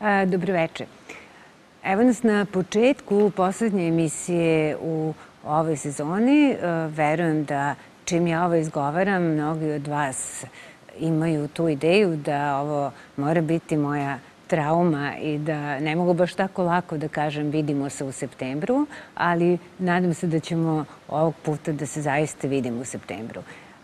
Dobroveče. Evo nas na početku poslednje emisije u ovoj sezoni. Verujem da čim ja ovo izgovaram, mnogi od vas imaju tu ideju da ovo mora biti moja trauma i da ne mogu baš tako lako da kažem vidimo se u septembru, ali nadam se da ćemo ovog puta da se zaista vidimo u septembru.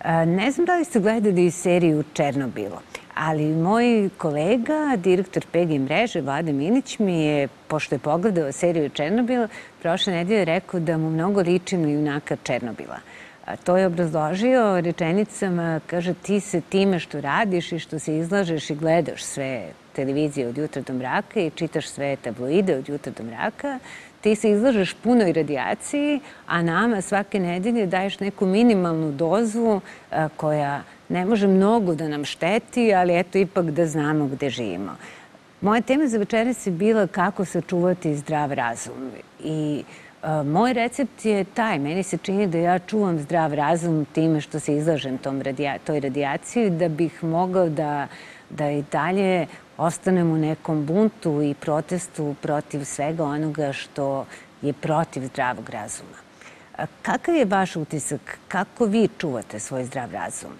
Ne znam da li ste gledali seriju Černobilo, ali moj kolega, direktor PG mreže, Vlada Milić, mi je, pošto je pogledao seriju Černobil, prošle nedelje rekao da mu mnogo liči na junaka Černobila. To je obrazložio rečenicama, kaže, ti se time što radiš i što se izlažeš i gledaš sve televizije od jutra do mraka i čitaš sve tabloide od jutra do mraka, ti se izlažeš punoj radijaciji, a nama svake nedelje daješ neku minimalnu dozu koja ne može mnogo da nam šteti, ali eto ipak da znamo gde živimo. Moja tema za večeras je bila kako sačuvati zdrav razum i moj recept je taj. Meni se čini da ja čuvam zdrav razum time što se izlažem toj radijaciji, da bih mogao da i dalje ostanem u nekom buntu i protestu protiv svega onoga što je protiv zdravog razuma. Kakav je vaš utisak? Kako vi čuvate svoj zdrav razum?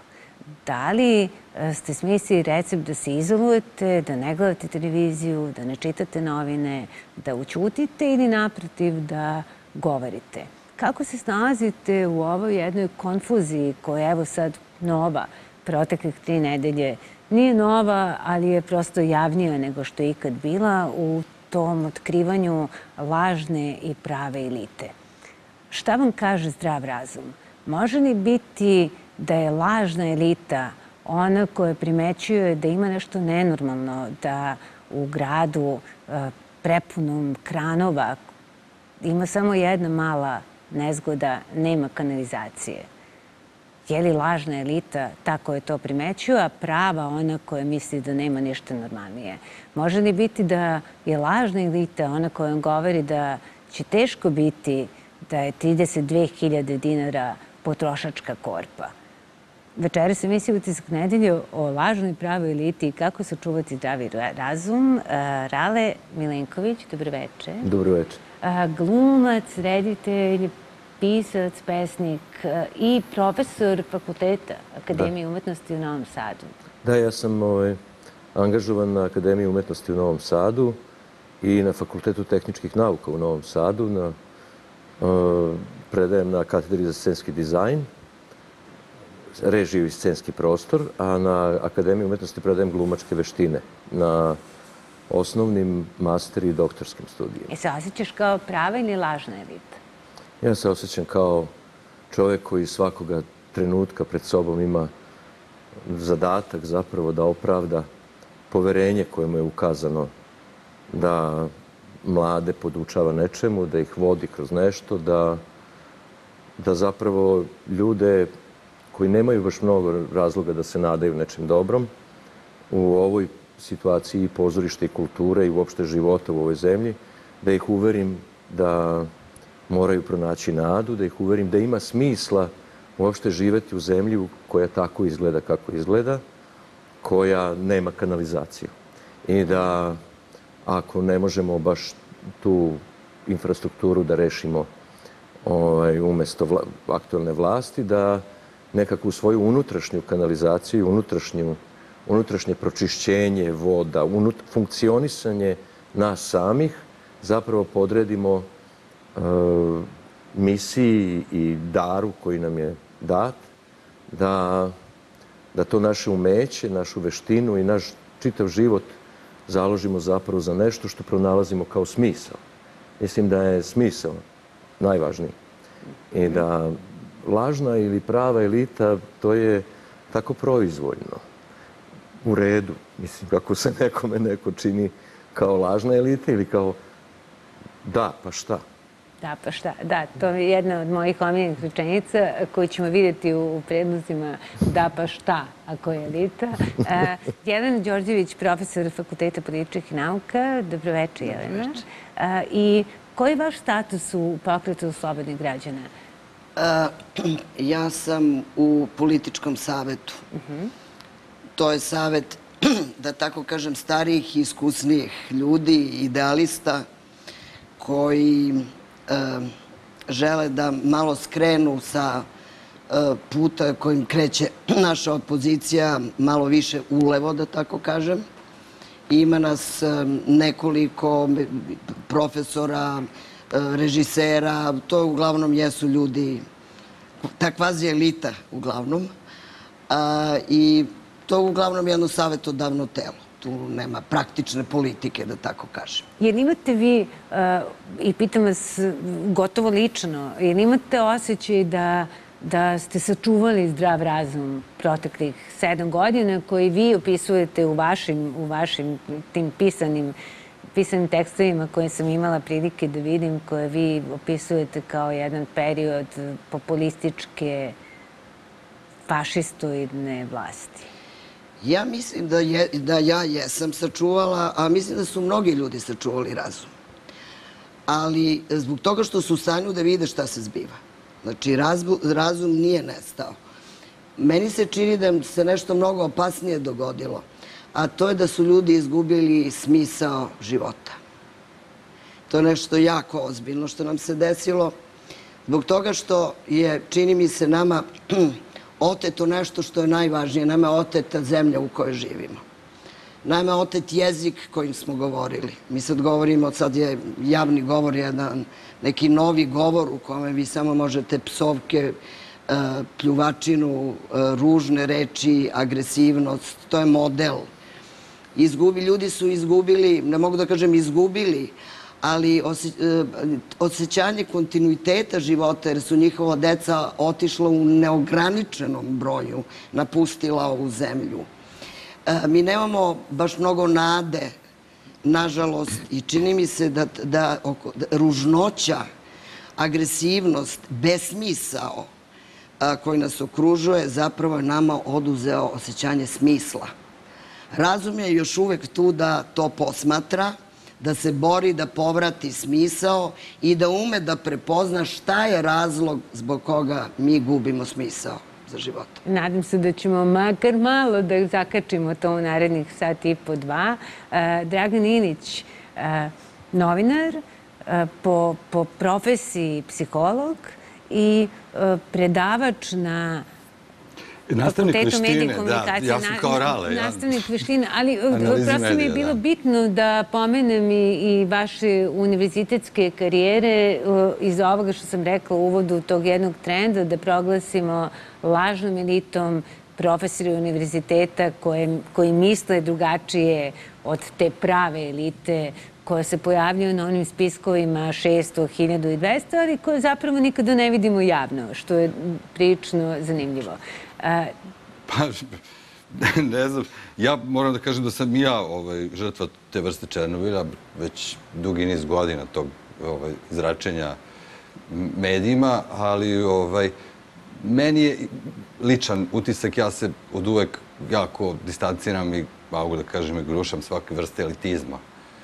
Da li ste smislili recept da se izolujete, da ne gledate televiziju, da ne čitate novine, da ućutite ili naprotiv da govorite? Kako se snalazite u ovoj jednoj konfuziji koja je evo sad nova, proteklih 3 nedelje? Nije nova, ali je prosto javnija nego što je ikad bila u tom otkrivanju lažne i prave elite. Šta vam kaže zdrav razum? Može li biti da je lažna elita ona koja primećuje da ima nešto nenormalno, da u gradu prepunom kranova ima samo jedna mala nezgoda, nema kanalizacije? Je li lažna elita ta koja to primećuje, a prava ona koja misli da nema ništa normalnije? Može li biti da je lažna elita ona koja vam govori da će teško biti da je 32.000 dinara potrošačka korpa? Večera se emisija Utisak nedelje o lažnoj pravoj eliti i kako sačuvati zdravi razum. Rale Milenković, dobroveče. Dobroveče. Glumac, reditelj, pisac, pesnik i profesor fakulteta Akademije umetnosti u Novom Sadu. Da, ja sam angažovan na Akademiji umetnosti u Novom Sadu i na Fakultetu tehničkih nauka u Novom Sadu. Predajem na katedri za scenski dizajn, režiju i scenski prostor, a na Akademiji umetnosti predajem glumačke veštine na osnovnim, master i doktorskim studijima. Se osjećaš kao prava ili lažna elita? Ja se osjećam kao čovjek koji svakoga trenutka pred sobom ima zadatak zapravo da opravda poverenje koje mu je ukazano da mlade podučava nečemu, da ih vodi kroz nešto, da zapravo ljude koji nemaju baš mnogo razloga da se nadaju nečem dobrom u ovoj situaciji pozorišta i kulture i uopšte života u ovoj zemlji, da ih uverim da moraju pronaći nadu, da ih uverim da ima smisla uopšte živeti u zemlji koja tako izgleda kako izgleda, koja nema kanalizaciju. I da ako ne možemo baš tu infrastrukturu da rešimo umesto aktualne vlasti, da nekakvu svoju unutrašnju kanalizaciju, unutrašnje pročišćenje voda, funkcionisanje nas samih zapravo podredimo misiji i daru koji nam je dat, da to naše umeće, našu veštinu i naš čitav život založimo zapravo za nešto što pronalazimo kao smisao. Mislim da je smisao najvažniji. I da lažna ili prava elita, to je tako proizvoljno. U redu. Mislim, kako se nekome neko čini kao lažna elita ili kao da, pa šta? Da, pa šta? Da, to je jedna od mojih omiljenih rečenica koju ćemo vidjeti u predlozima da, pa šta, ako je elita. Jelena Đorđević, profesor Fakulteta političkih nauka. Dobroveče, Jelena. I koji je vaš status u Pokretu slobodnih građana? Ja sam u političkom savetu. To je savet da tako kažem, starijih i iskusnijih ljudi, idealista, koji žele da malo skrenu sa puta kojim kreće naša opozicija, malo više ulevo, da tako kažem. Ima nas nekoliko profesora, režisera, to uglavnom jesu ljudi, ta kvazi elita uglavnom, i to je uglavnom jedno savjetodavno telo. Tu nema praktične politike, da tako kažem. Jer imate vi, i pitam vas gotovo lično, jer imate osjećaj da ste sačuvali zdrav razum proteklih 7 godina koji vi opisujete u vašim tim pisanim tekstovima koje sam imala prilike da vidim, koje vi opisujete kao jedan period populističke, fašistoidne vlasti? Ja mislim da ja jesam sačuvala, a mislim da su mnogi ljudi sačuvali razum. Ali zbog toga što su u stanju da vide šta se zbiva. Znači, razum nije nestao. Meni se čini da se nešto mnogo opasnije dogodilo, a to je da su ljudi izgubili smisao života. To je nešto jako ozbiljno što nam se desilo, zbog toga što je, čini mi se, nama oteto nešto što je najvažnije. Nama je oteta zemlja u kojoj živimo. Nama je otet jezik kojim smo govorili. Mi sad govorimo, sad je javni govor jedan neki novi govor u kome vi samo možete psovke, pljuvačinu, ružne reči, agresivnost. To je model. Ljudi su izgubili, ne mogu da kažem izgubili, ali osjećanje kontinuiteta života, jer su njihova deca otišla u neograničenom broju, napustila ovu zemlju. Mi nemamo baš mnogo nade, nažalost, i čini mi se da ružnoća, agresivnost, besmisao koji nas okružuje zapravo je nama oduzeo osjećanje smisla. Razum je još uvek tu da to posmatra, da se bori, da povrati smisao i da ume da prepozna šta je razlog zbog koga mi gubimo smisao za život. Nadam se da ćemo makar malo da zakačimo to u narednih sat i po, 2. Dragan Ilić, novinar, po profesiji psiholog i predavač na nastavnik veštine, da, ja sam kao Rale. Nastavnik veštine, ali prosto mi je bilo bitno da pomenem i vaše univerzitetske karijere iz ovoga što sam rekla u uvodu tog jednog trenda, da proglasimo lažnom elitom profesori univerziteta koji misle drugačije od te prave elite koja se pojavljaju na onim spiskovima 600, 1200, ali koje zapravo nikada ne vidimo javno, što je prilično zanimljivo. Pa, ne znam, ja moram da kažem da sam i ja žrtva te vrste Černobilja već dugi niz godina tog zračenja medijima, ali meni je ličan utisak, ja se od uvek jako distanciram i, mogu da kažem, i grušam svake vrste elitizma.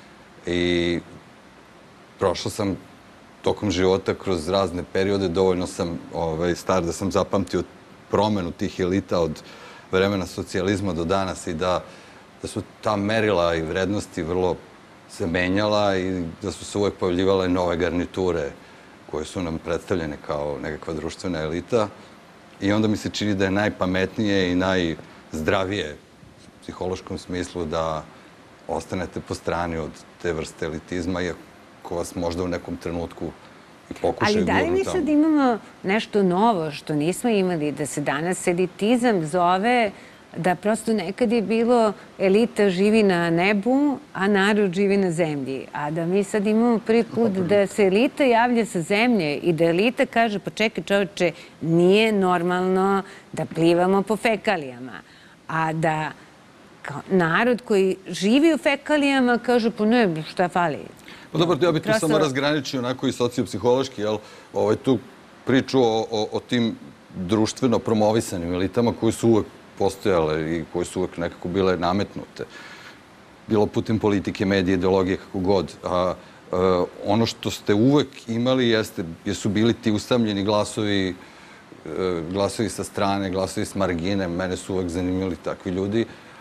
I prošao sam tokom života kroz razne periode, dovoljno sam star da sam zapamtio promenu tih elita od vremena socijalizma do danas i da su ta merila i vrednosti vrlo se menjala i da su se uvek pojavljivale nove garniture koje su nam predstavljene kao nekakva društvena elita. I onda mi se čini da je najpametnije i najzdravije u psihološkom smislu da ostanete po strani od te vrste elitizma, iako vas možda u nekom trenutku i pokušaju gurnu tamo. Ali da li mi sad imamo nešto novo što nismo imali, da se danas elitizam zove da prosto nekad je bilo elita živi na nebu, a narod živi na zemlji. A da mi sad imamo prvi put da se elita javlja sa zemlje i da elita kaže, pa čekaj čoveče, nije normalno da plivamo po fekalijama. A da narod koji živi u fekalijama kaže, pa ne, šta fali? Pa dobro, ja bih tu samo razgraničio onako i sociopsihološki, jel, tu priču o tim društveno promovisanim elitama koji su uvek postojale i koje su uvek nekako bile nametnute. Bilo putem politike, medije, ideologije, kako god. Ono što ste uvek imali jesu bili ti usamljeni glasovi sa strane, glasovi s margine. Mene su uvek zanimljali takvi ljudi.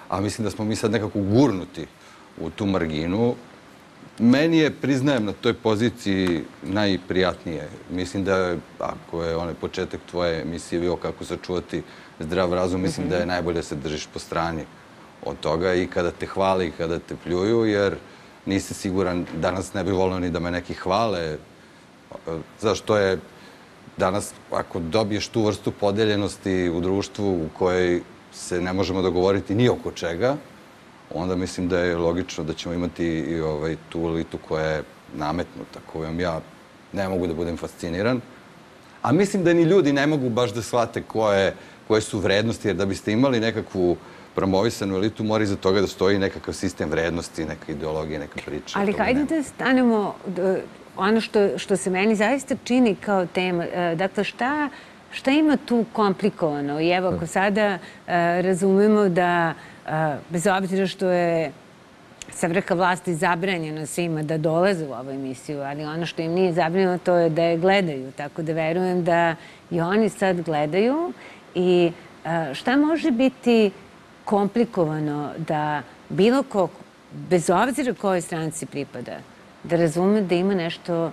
a mislim da smo mi sad nekako gurnuti u tu marginu. Meni je, priznajem, na toj poziciji najprijatnije. Mislim da je, ako je onaj početak tvoje emisije bio kako sačuvati zdrav razum, mislim da je najbolje da se držiš po strani od toga i kada te hvale i kada te pljuju, jer nisi siguran, danas ne bih volio ni da me neki hvale. Zašto je danas, ako dobiješ tu vrstu podeljenosti u društvu u kojoj se ne možemo dogovoriti ni oko čega, onda mislim da je logično da ćemo imati i tu elitu koja je nametnuta, kojom ja ne mogu da budem fasciniran. A mislim da ni ljudi ne mogu baš da shvate koje su vrednosti, jer da biste imali nekakvu promovisanu elitu, mora iza toga da stoji nekakav sistem vrednosti, neka ideologija, neka priča. Ali hajde da stanemo, ono što se meni zaista čini kao tema, dakle šta ima tu komplikovano? I evo, ako sada razumemo da, bez obzira što je sa vrha vlasti zabranjeno svima da dolaze u ovu emisiju, ali ono što im nije zabranjeno to je da je gledaju, tako da verujem da i oni sad gledaju. I šta može biti komplikovano da bilo ko, bez obzira kojoj stranci pripada, da razume da ima nešto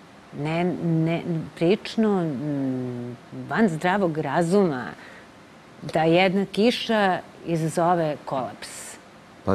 prično van zdravog razuma, da jedna kiša izazove kolaps? Pa,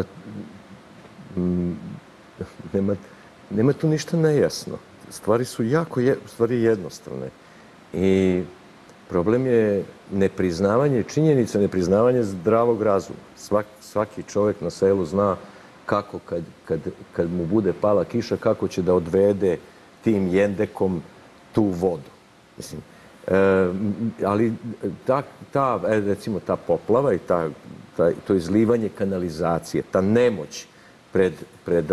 nema tu ništa nejasno. Stvari su jednostavne. I problem je nepriznavanje činjenica, nepriznavanje zdravog razuma. Svaki čovjek na selu zna kako kad mu bude pala kiša, kako će da odvede tim jendekom tu vodu. Mislim, ali recimo ta poplava i to izlivanje kanalizacije, ta nemoć pred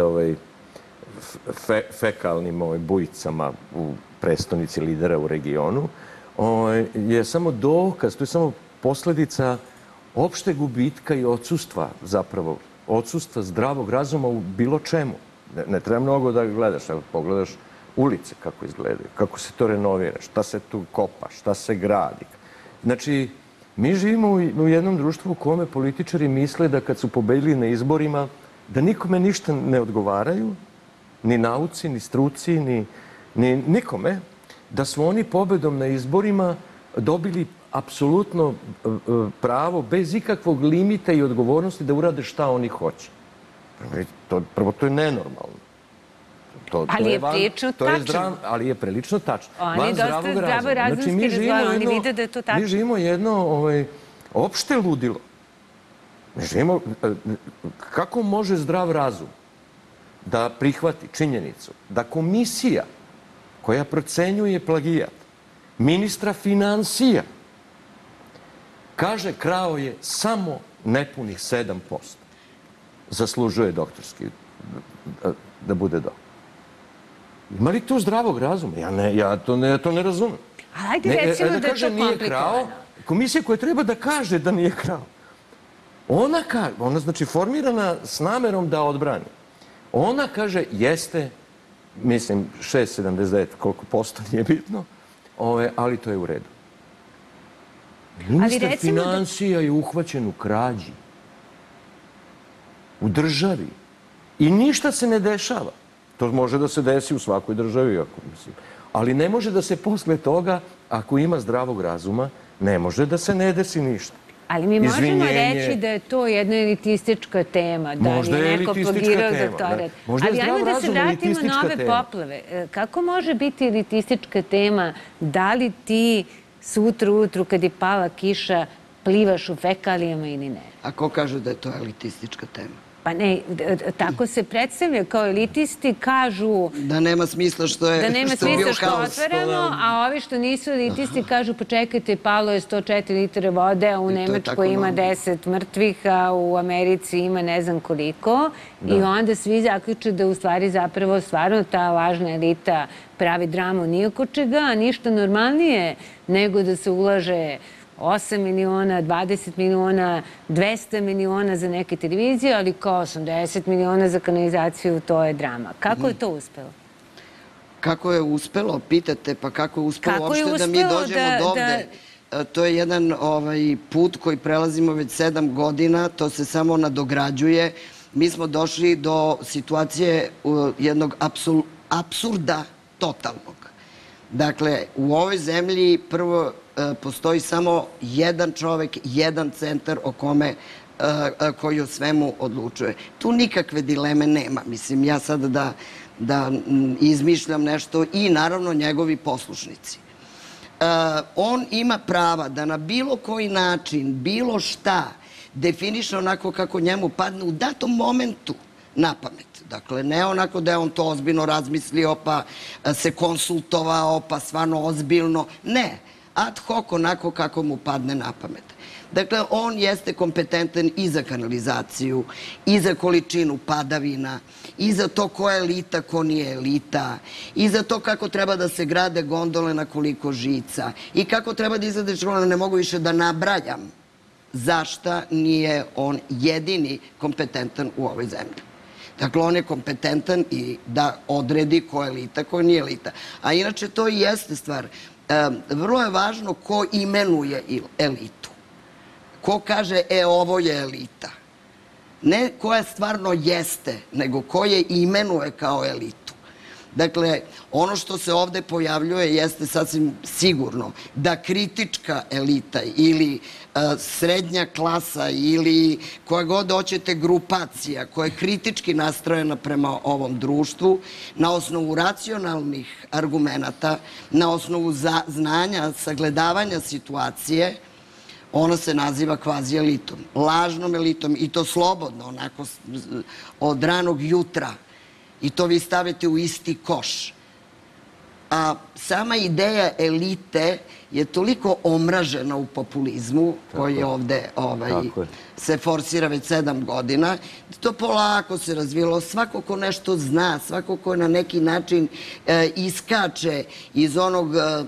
fekalnim bujicama u prestonici lidera u regionu, je samo dokaz, to je samo posljedica opšteg gubitka i odsustva zapravo, odsustva zdravog razuma u bilo čemu. Ne treba mnogo da gledaš, ako pogledaš ulice kako izgledaju, kako se to renovira, šta se tu kopa, šta se gradi. Znači, mi živimo u jednom društvu u kome političari misle da kad su pobedili na izborima, da nikome ništa ne odgovaraju, ni nauci, ni struci, ni nikome, da su oni pobedom na izborima dobili apsolutno pravo, bez ikakvog limita i odgovornosti, da urade šta oni hoće. Prvo, to je nenormalno. Ali je prilično tačno. Ali je prilično tačno. Oni dosta zdravo razumski razgovaraju, oni vide da je to tačno. Mi živimo jedno opšte ludilo. Mi živimo, kako može zdrav razum da prihvati činjenicu da komisija koja procenjuje plagijat ministra finansija kaže krao je samo nepunih 7%. Zaslužuje doktorski da bude doktor. Ima li tu zdravog razuma? Ja to ne razumem. Ali hajde recimo da je to komplikovano. Komisija koja treba da kaže da nije krao. Ona znači formirana s namerom da odbrani. Ona kaže jeste, mislim 6,79, koliko posto nije bitno, ali to je u redu. Ministar finansija je uhvaćen u krađi. U državi. I ništa se ne dešava. To može da se desi u svakoj državi, ali ne može da se posle toga, ako ima zdravog razuma, ne može da se ne desi ništa. Ali mi možemo reći da je to jedna elitistička tema, da je neko plagirao doktorat. Ali ajmo da se vratimo na ove poplave. Kako može biti elitistička tema da li ti sutra ujutru kad je pala kiša plivaš u fekalijama ili ne? A ko kaže da je to elitistička tema? Pa ne, tako se predstavlja kao elitisti, kažu... Da nema smisla što je bio haos. Otvaramo, a ovi što nisu elitisti kažu pa čekajte, palo je 104 litara vode, a u Nemačkoj ima 10 mrtvih, a u Americi ima ne znam koliko. I onda svi zaključe da u stvari zapravo stvarno ta lažna elita pravi dramu ni oko čega, a ništa normalnije nego da se ulaže 8 miliona, 20 miliona, 200 miliona za neke televizije, ali kao 80 miliona za kanalizaciju, to je drama. Kako je to uspelo? Kako je uspelo, pitate, pa kako je uspelo uopšte da mi dođemo do ovde? jedan put koji prelazimo već 7 godina, to se samo nadograđuje. Mi smo došli do situacije jednog apsurda totalnog. Dakle, u ovoj zemlji prvo postoji samo jedan čovek, jedan centar koji o svemu odlučuje. Tu nikakve dileme nema. Mislim, ja sada da izmišljam nešto i naravno njegovi poslušnici. On ima prava da na bilo koji način, bilo šta, definiše onako kako njemu padne u datom momentu na pamet. Dakle, ne onako da je on to ozbiljno razmislio, pa se konsultovao, pa stvarno ozbiljno. Ne, ad hoc onako kako mu padne na pamet. Dakle, on jeste kompetentan i za kanalizaciju, i za količinu padavina, i za to ko je elita, ko nije elita, i za to kako treba da se grade gondole na koliko žica, i kako treba da izglede škola, ne mogu više da nabrajam zašta nije on jedini kompetentan u ovoj zemlji. Dakle, on je kompetentan i da odredi ko je elita, ko nije elita. A inače, to i jeste stvar. Vrlo je važno ko imenuje elitu. Ko kaže, ovo je elita. Ne koja stvarno jeste, nego ko je imenuje kao elitu. Dakle, ono što se ovde pojavljuje jeste sasvim sigurno da kritička elita ili srednja klasa ili koja god hoćete grupacija koja je kritički nastrojena prema ovom društvu na osnovu racionalnih argumenata, na osnovu znanja, sagledavanja situacije, ona se naziva kvazi elitom, lažnom elitom i to slobodno, onako od ranog jutra. I to vi stavite u isti koš. A sama ideja elite je toliko omražena u populizmu koji ovde se forsira već 7 godina. To polako se razvilo. Svako ko nešto zna, svako ko na neki način iskače iz onog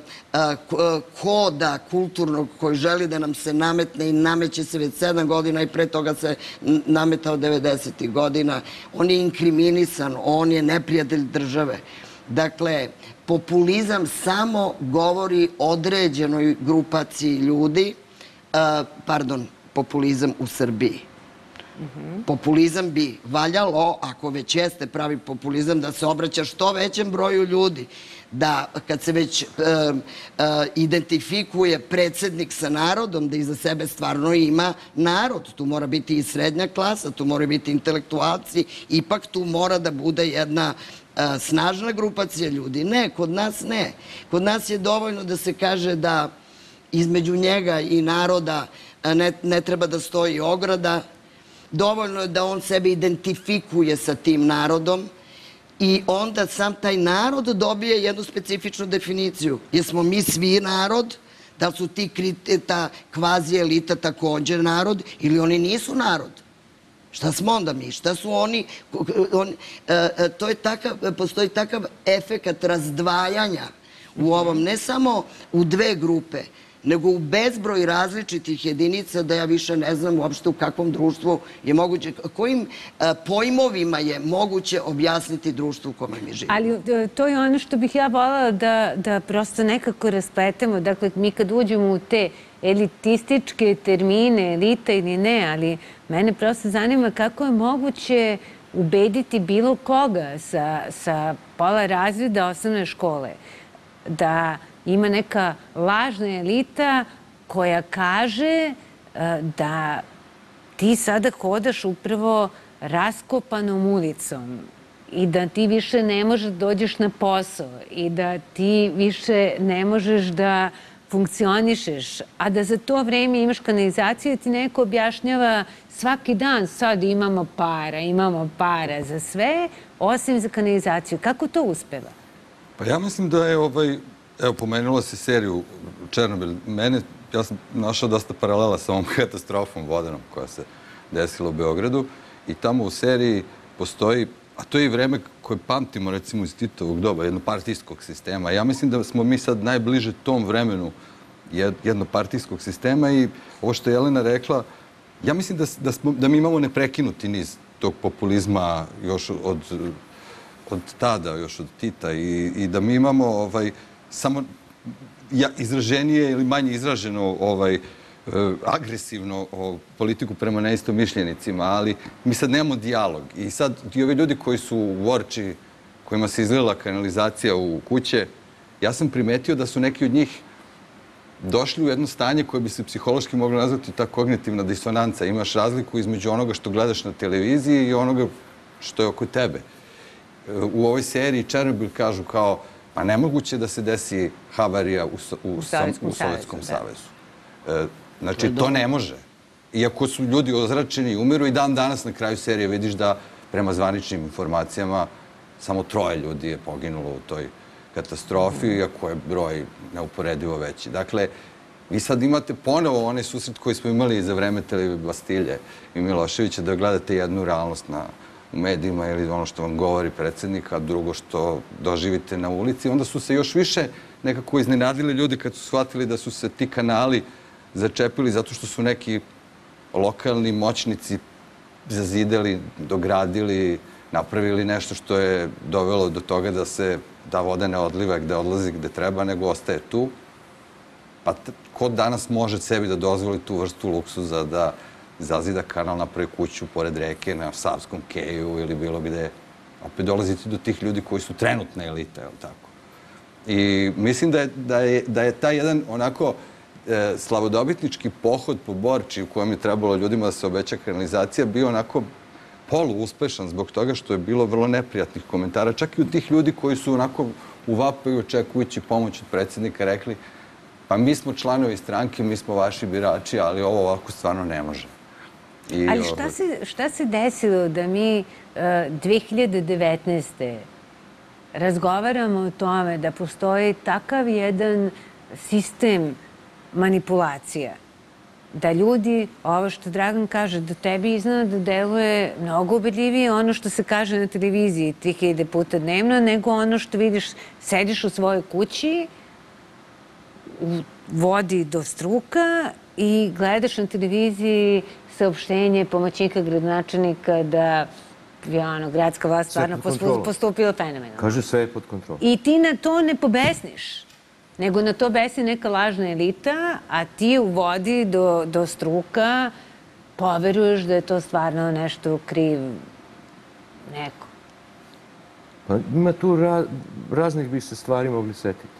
koda kulturnog koji želi da nam se nametne i nameće se već 7 godina i pre toga se nametao 90. godina. On je inkriminisan, on je neprijatelj države. Dakle, populizam samo govori određenoj grupaciji ljudi, populizam u Srbiji. Populizam bi valjalo, ako već jeste pravi populizam, da se obraća što većem broju ljudi. Da kad se već identifikuje predsjednik sa narodom, da iza sebe stvarno ima narod. Tu mora biti i srednja klasa, tu mora biti intelektualci, ipak tu mora da bude jedna snažna grupacija ljudi. Ne, kod nas ne. Kod nas je dovoljno da se kaže da između njega i naroda ne treba da stoji ograda. Dovoljno je da on sebe identifikuje sa tim narodom i onda sam taj narod dobije jednu specifičnu definiciju. Jesmo mi svi narod, da li su ta kvazi elita također narod ili oni nisu narod? Šta smo onda mi? Šta su oni? Postoji takav efekat razdvajanja u ovom, ne samo u dve grupe, nego u bezbroj različitih jedinica da ja više ne znam uopšte u kakvom društvu je moguće, kojim pojmovima je moguće objasniti društvo u kome mi živimo. Ali to je ono što bih ja voljela da prosto nekako raspletemo. Dakle, mi kad uđemo u te elitističke termine, elita ili ne, ali mene prosto zanima kako je moguće ubediti bilo koga sa pola razreda osnovne škole da ima neka lažna elita koja kaže da ti sada hodaš upravo raskopanom ulicom i da ti više ne možeš da dođeš na posao i da ti više ne možeš da funkcionišeš, a da za to vreme imaš kanalizaciju, ti neko objašnjava svaki dan sad imamo para za sve, osim za kanalizaciju. Kako to uspeva? Pa ja mislim da je evo, pomenula si seriju Černobil. Ja sam našao dosta paralela sa ovom katastrofom vodenom koja se desila u Beogradu i tamo u seriji postoji, a to je i vreme koje pamtimo recimo iz Titovog doba, jednopartijskog sistema. Ja mislim da smo mi sad najbliže tom vremenu jednopartijskog sistema i ovo što je Jelena rekla, ja mislim da mi imamo neprekinuti niz tog populizma još od tada, još od Tita i da mi imamo samo izraženije ili manje izraženo agresivno politiku prema neistomišljenicima, ali mi sad nemamo dijalog. I sad ti ovi ljudi koji su u Vorči, kojima se izlila kanalizacija u kuće, ja sam primetio da su neki od njih došli u jedno stanje koje bi se psihološki moglo nazvati ta kognitivna disonanca. Imaš razliku između onoga što gledaš na televiziji i onoga što je oko tebe. U ovoj seriji Černobil kažu kao, pa nemoguće da se desi havarija u Sovjetskom savezu. Znači, to ne može. Iako su ljudi ozračeni i umiru i dan danas na kraju serije vidiš da prema zvaničnim informacijama samo 3 ljudi je poginulo u toj katastrofi, iako je broj neuporedivo veći. Dakle, vi sad imate ponovo onaj susret koji smo imali za vreme Bastilje i Miloševića, da gledate jednu realnost u medijima ili ono što vam govori predsjednik, a drugo što doživite na ulici. Onda su se još više nekako iznenadili ljudi kad su shvatili da su se ti kanali začepili zato što su neki lokalni moćnici zazidali, dogradili, napravili nešto što je dovelo do toga da voda ne odliva gde odlazi gde treba, nego ostaje tu. Pa ko danas može sebi da dozvoli tu vrstu luksuza da zazida kanal, napravi kuću pored reke na Savskom keju ili bilo gde? Opet dolazite do tih ljudi koji su trenutna elita, je li tako? I mislim da je taj jedan onako slavodobitnički pohod po Borči u kojem je trebalo ljudima da se obeća kanalizacija bio onako poluuspešan zbog toga što je bilo vrlo neprijatnih komentara. Čak i od tih ljudi koji su onako u vapaju očekujući pomoć od predsjednika rekli pa mi smo članovi stranke, mi smo vaši birači, ali ovo ovako stvarno ne može. Ali šta se desilo da mi 2019. razgovaramo o tome da postoji takav jedan sistem manipulacija, da ljudi, ovo što Dragan kaže, da tebi iznad deluje mnogo ubedljivije ono što se kaže na televiziji 3000 puta dnevno, nego ono što vidiš, sediš u svojoj kući, u vodi do struka i gledaš na televiziji saopštenje pomoćnika gradonačelnika da je gradska vlast stvarno postupila fenomenalno. Kaže sve je pod kontrolom. I ti na to ne pobesniš, nego na to besni neka lažna elita, a ti u vodi do struka poveruješ da je to stvarno nešto kriv neko. Pa ima tu raznih bi se stvari mogli setiti.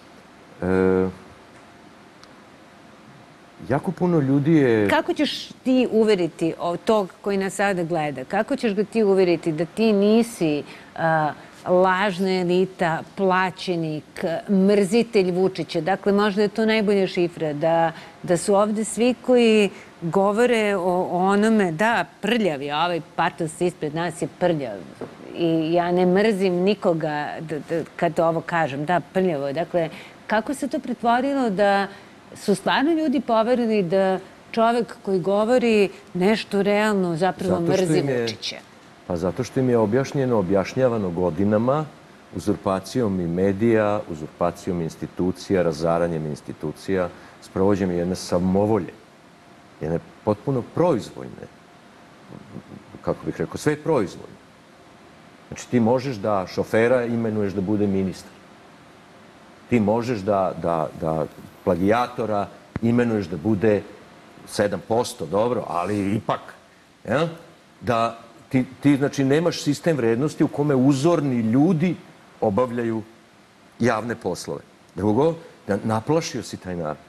Jako puno ljudi je... Kako ćeš ti uveriti tog koji nas sada gleda? Kako ćeš ga ti uveriti da ti nisi lažna elita, plaćenik, mrzitelj Vučića? Dakle, možda je to najbolja šifra, da su ovde svi koji govore o onome, da, prljav je, ovaj patos ispred nas je prljav. I ja ne mrzim nikoga kad ovo kažem, da, prljavo je. Dakle, kako se to pretvorilo da su stvarno ljudi poverili da čovek koji govori nešto realno zapravo mrzi Vučića? Pa zato što im je objašnjavano godinama uzurpacijom i medija, uzurpacijom institucija, razaranjem institucija, sprovođenjem jedne samovolje, jedne potpuno proizvoljne, kako bih rekao, sve je proizvoljno. Znači ti možeš da šofera imenuješ da bude ministar. Ti možeš da plagijatora imenuješ da bude 7%, dobro, ali ipak, da ti, znači, nemaš sistem vrednosti u kome uzorni ljudi obavljaju javne poslove. Drugo, da naplašio si taj narod.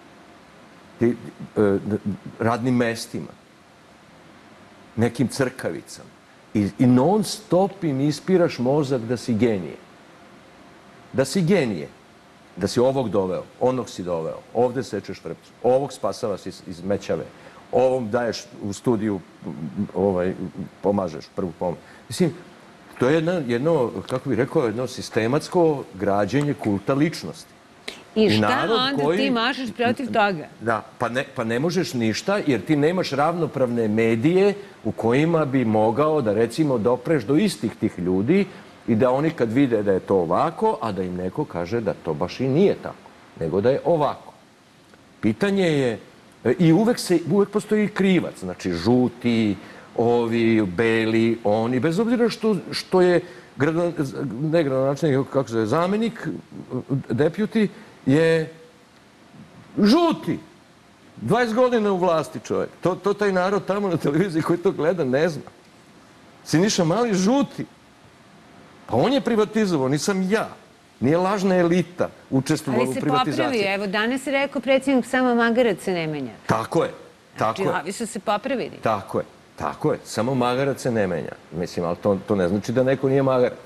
Radnim mestima, nekim crkavicama. I non stop im ispiraš mozak da si genije. Da si genije. Da si ovog doveo, onog si doveo, ovde sečeš vrpcu, ovog spasavaš iz mećave, ovom daješ u studiju, pomažeš prvu pomoć. Mislim, to je jedno, kako bih rekao, jedno sistematsko građenje kulta ličnosti. I šta onda ti mašeš protiv toga? Da, pa ne možeš ništa jer ti nemaš ravnopravne medije u kojima bi mogao da, recimo, dopreš do istih tih ljudi i da oni kad vide da je to ovako, a da im neko kaže da to baš i nije tako, nego da je ovako. Pitanje je, i uvek postoji krivac, znači žuti, ovi, beli, oni, bez obzira što je ne gradonačelnik, kako se zove, zamenik, deputy, je žuti. 20 godina u vlasti čovjek. To taj narod tamo na televiziji koji to gleda ne zna. Siniša Mali žuti. Pa on je privatizovao, nisam ja. Nije lažna elita učestvovala u privatizaciji. Ali se popravi. Evo, danas je rekao predsjednik, samo magarac se ne menja. Tako je. Znači, ovi su se popravili. Tako je. Samo magarac se ne menja. Mislim, ali to ne znači da neko nije magarac.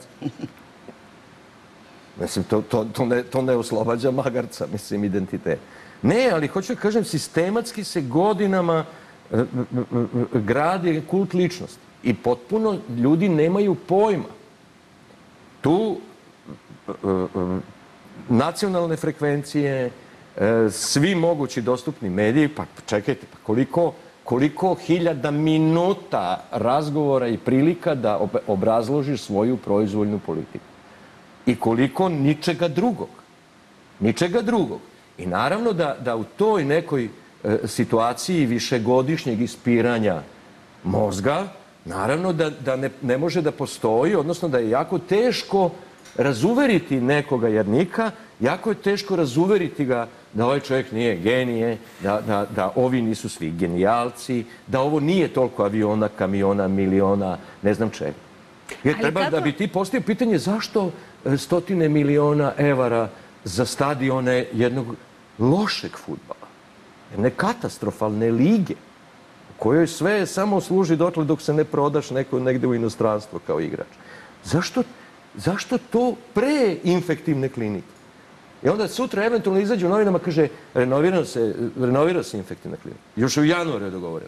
Mislim, to ne oslobađa magarca, mislim, identitet. Ne, ali hoću da kažem, sistematski se godinama gradi kult ličnosti. I potpuno ljudi nemaju pojma. Tu nacionalne frekvencije, svi mogući dostupni mediji, pa čekajte, pa koliko hiljada minuta razgovora i prilika da obrazložiš svoju proizvoljnu politiku. I koliko ničega drugog. Ničega drugog. I naravno da u toj nekoj situaciji višegodišnjeg ispiranja mozga, naravno da ne može da postoji, odnosno da je jako teško razuveriti nekoga jernika, jako je teško razuveriti ga da ovaj čovjek nije genije, da ovi nisu svi genijalci, da ovo nije toliko aviona, kamiona, miliona, ne znam čega. Jer treba da bi ti postavio pitanje zašto 100 miliona evara za stadione jednog lošeg fudbala, jedne katastrofalne lige, u kojoj sve samo služi dotle dok se ne prodaš negde u inostranstvo kao igrač. Zašto to pre infektivne klinike? I onda sutra eventualno izađe u novinama, kaže, renovira se infektivna klinika. Još u januaru je dogovoreno.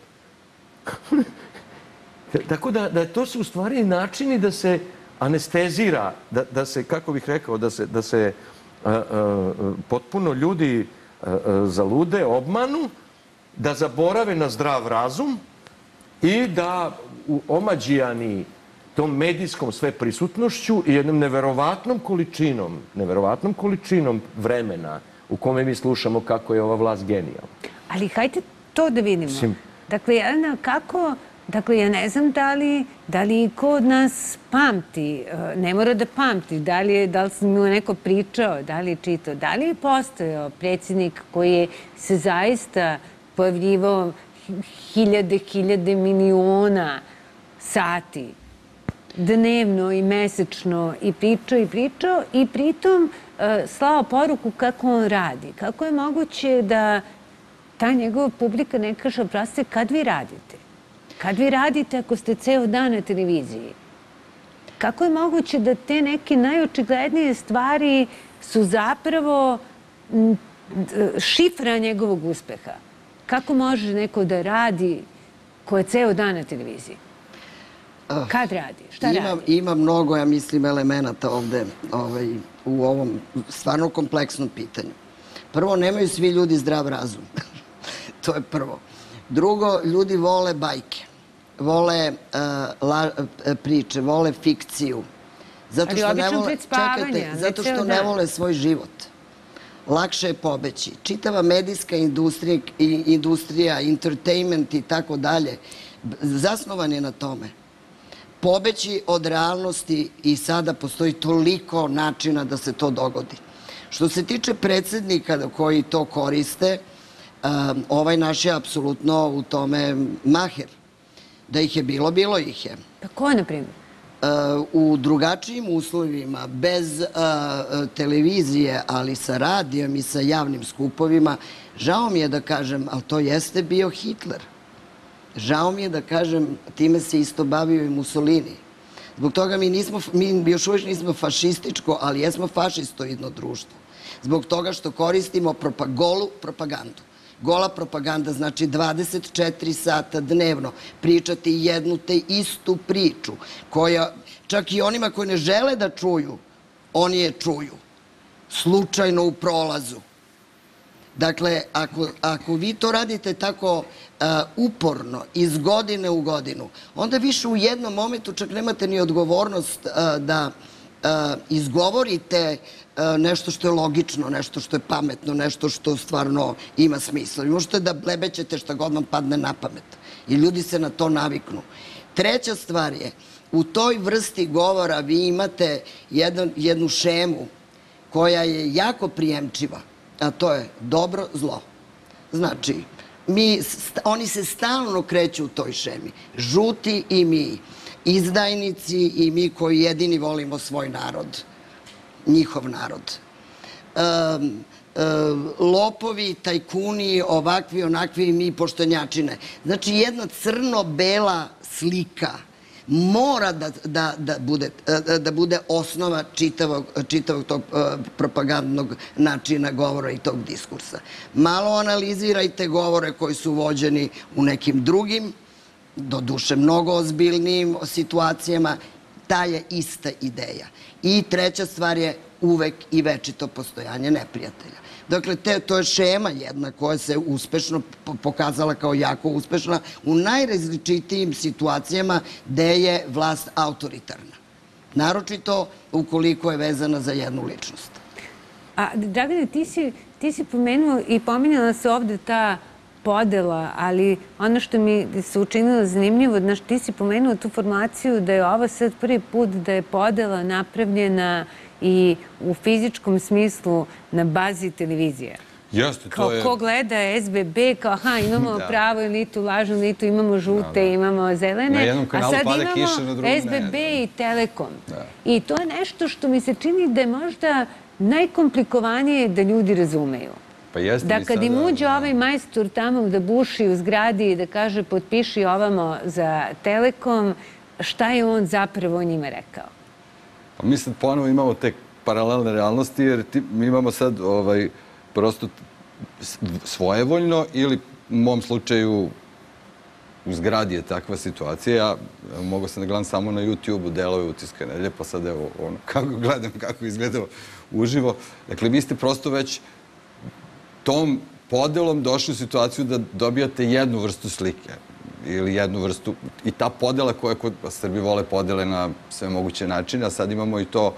Tako da to su u stvari načini da se anestezira, da se, kako bih rekao, da se potpuno ljudi zalude, obmanu, da zaborave na zdrav razum i da omađijani tom medijskom sve prisutnošću i jednom neverovatnom količinom vremena u kome mi slušamo kako je ova vlast genijalna. Ali hajde to da vidimo. Dakle, Jelena, kako... Dakle, ja ne znam da li ko od nas pamti, ne mora da pamti, da li mu neko pričao, da li je čitao, da li je postojao predsjednik koji je se zaista pojavljivao hiljade miliona sati dnevno i mesečno i pričao i pritom slao poruku kako on radi. Kako je moguće da ta njegova publika ne kaže, oprostite, kad vi radite? Kad vi radite ako ste ceo dan na televiziji? Kako je moguće da te neke najočiglednije stvari su zapravo šifra njegovog uspeha? Kako može neko da radi ko je ceo dan na televiziji? Kad radi? Šta radi? Ima mnogo, ja mislim, elemenata ovde u ovom stvarno kompleksnom pitanju. Prvo, nemaju svi ljudi zdrav razum. To je prvo. Drugo, ljudi vole bajke, vole priče, vole fikciju. Ali obično pred spavanje. Zato što ne vole svoj život. Lakše je pobeći. Čitava medijska industrija, entertainment i tako dalje, zasnovan je na tome. Pobeći od realnosti i sada postoji toliko načina da se to dogodi. Što se tiče predsjednika koji to koriste, ovaj naš je apsolutno u tome maher. Da ih je bilo ih je. Pa ko, na primjer? U drugačijim uslovima, bez televizije, ali sa radijom i sa javnim skupovima, žao mi je da kažem, ali to jeste bio Hitler. Žao mi je da kažem, time se isto bavio i Mussolini. Zbog toga mi još uvijek nismo fašističko, ali jesmo fašistoidno društvo. Zbog toga što koristimo golu propagandu. Gola propaganda znači 24 sata dnevno pričati jednu te istu priču, koja čak i onima koji ne žele da čuju, oni je čuju. Slučajno u prolazu. Dakle, ako vi to radite tako uporno, iz godine u godinu, onda više u jednom momentu čak nemate ni odgovornost da izgovorite nešto što je logično, nešto što je pametno, nešto što stvarno ima smisla. Vi možete da blebećete šta god vam padne na pamet. I ljudi se na to naviknu. Treća stvar je, u toj vrsti govora vi imate jednu šemu koja je jako prijemčiva. a to je dobro, zlo. Znači, oni se stalno kreću u toj šemi. Žuti i mi, izdajnici i mi koji jedini volimo svoj narod, njihov narod. Lopovi, tajkuni, ovakvi, onakvi i mi poštenjačine. Znači, jedna crno-bela slika mora da bude osnova čitavog tog propagandnog načina govora i tog diskursa. Malo analizirajte govore koji su vođeni u nekim drugim, doduše mnogo ozbiljnijim situacijama, ta je ista ideja. I treća stvar je uvek i večito postojanje neprijatelja. Dakle, to je šema jedna koja se uspešno pokazala kao jako uspešna u najrazličitijim situacijama gde je vlast autoritarna. Naročito ukoliko je vezana za jednu ličnost. A, Dragane, ti si pomenuo i pominjala se ovde ta podela, ali ono što mi se učinilo zanimljivo, znaš, ti si pomenuo tu formaciju da je ovo sad prvi put da je podela napravljena i u fizičkom smislu na bazi televizije. Jeste, to je... Kao ko gleda SBB, kao aha, imamo pravu elitu, lažnu elitu, imamo žute, imamo zelene, na jednom kanalu pada kiša, na drugom ne. A sad imamo SBB i Telekom. I to je nešto što mi se čini da je možda najkomplikovanije da ljudi razumeju. Da kad im uđe ovaj majstor tamo da buši u zgradi i da kaže potpiši ovamo za Telekom, šta je on zapravo o njima rekao? Pa mi sad ponovo imamo te paralelne realnosti, jer mi imamo sad prosto svojevoljno ili u mom slučaju u zgradi je takva situacija. Ja mogu sam da gledam samo na YouTube-u delove Utiska nedelje, pa sad evo kako gledam, kako izgledao uživo. Dakle, vi ste prosto već tom podelom došli u situaciju da dobijate jednu vrstu slike ili jednu vrstu, i ta podela koja kod Srbi vole podele na sve moguće načine, a sad imamo i to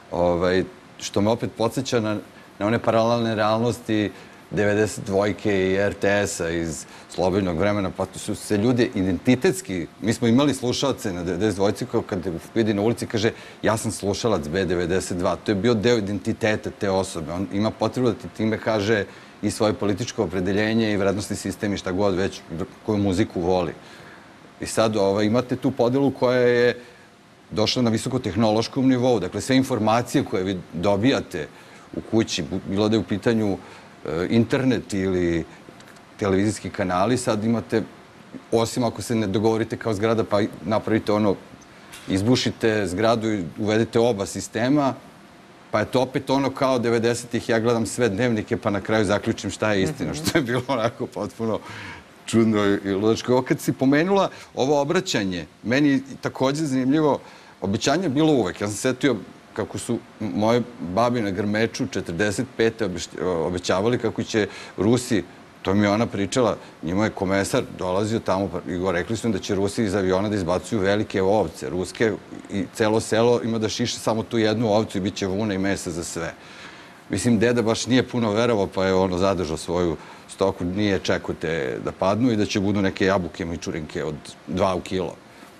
što me opet podsjeća na one paralelne realnosti 92-ke i RTS-a iz slobodnog vremena, pa su se ljudi identitetski, mi smo imali slušalce na 92-ci kao kad vidi na ulici kaže ja sam slušalac B92, to je bio deo identiteta te osobe, on ima potrebu da ti time kaže i svoje političko opredeljenje i vrednostni sistem i šta god već koju muziku voli. I sad imate tu podelu koja je došla na visokotehnološkom nivou. Dakle, sve informacije koje vi dobijate u kući, bilo da je u pitanju internet ili televizijski kanali, sad imate, osim ako se ne dogovorite kao zgrada pa napravite izbušite zgradu i uvedete oba sistema, pa je to opet kao 90-ih, ja gledam sve dnevnike pa na kraju zaključim šta je istina, što je bilo onako potpuno čudno i ludačko. Kad si pomenula ovo obraćanje, meni je takođe zanimljivo, obećanje je bilo uvek. Ja sam setio kako su moje babi na Grmeču 45. obećavali kako će Rusi, to mi je ona pričala, njima je komesar dolazio tamo i rekli su im da će Rusi iz aviona da izbacuju velike ovce, ruske, i celo selo ima da šiše samo tu jednu ovcu i bit će vuna i mesa za sve. Mislim, deda baš nije puno verovao, pa je zadržao svoju stoku, nije čekao te da padnu i da će budu neke jabuke mičurinke od 2 u kilo.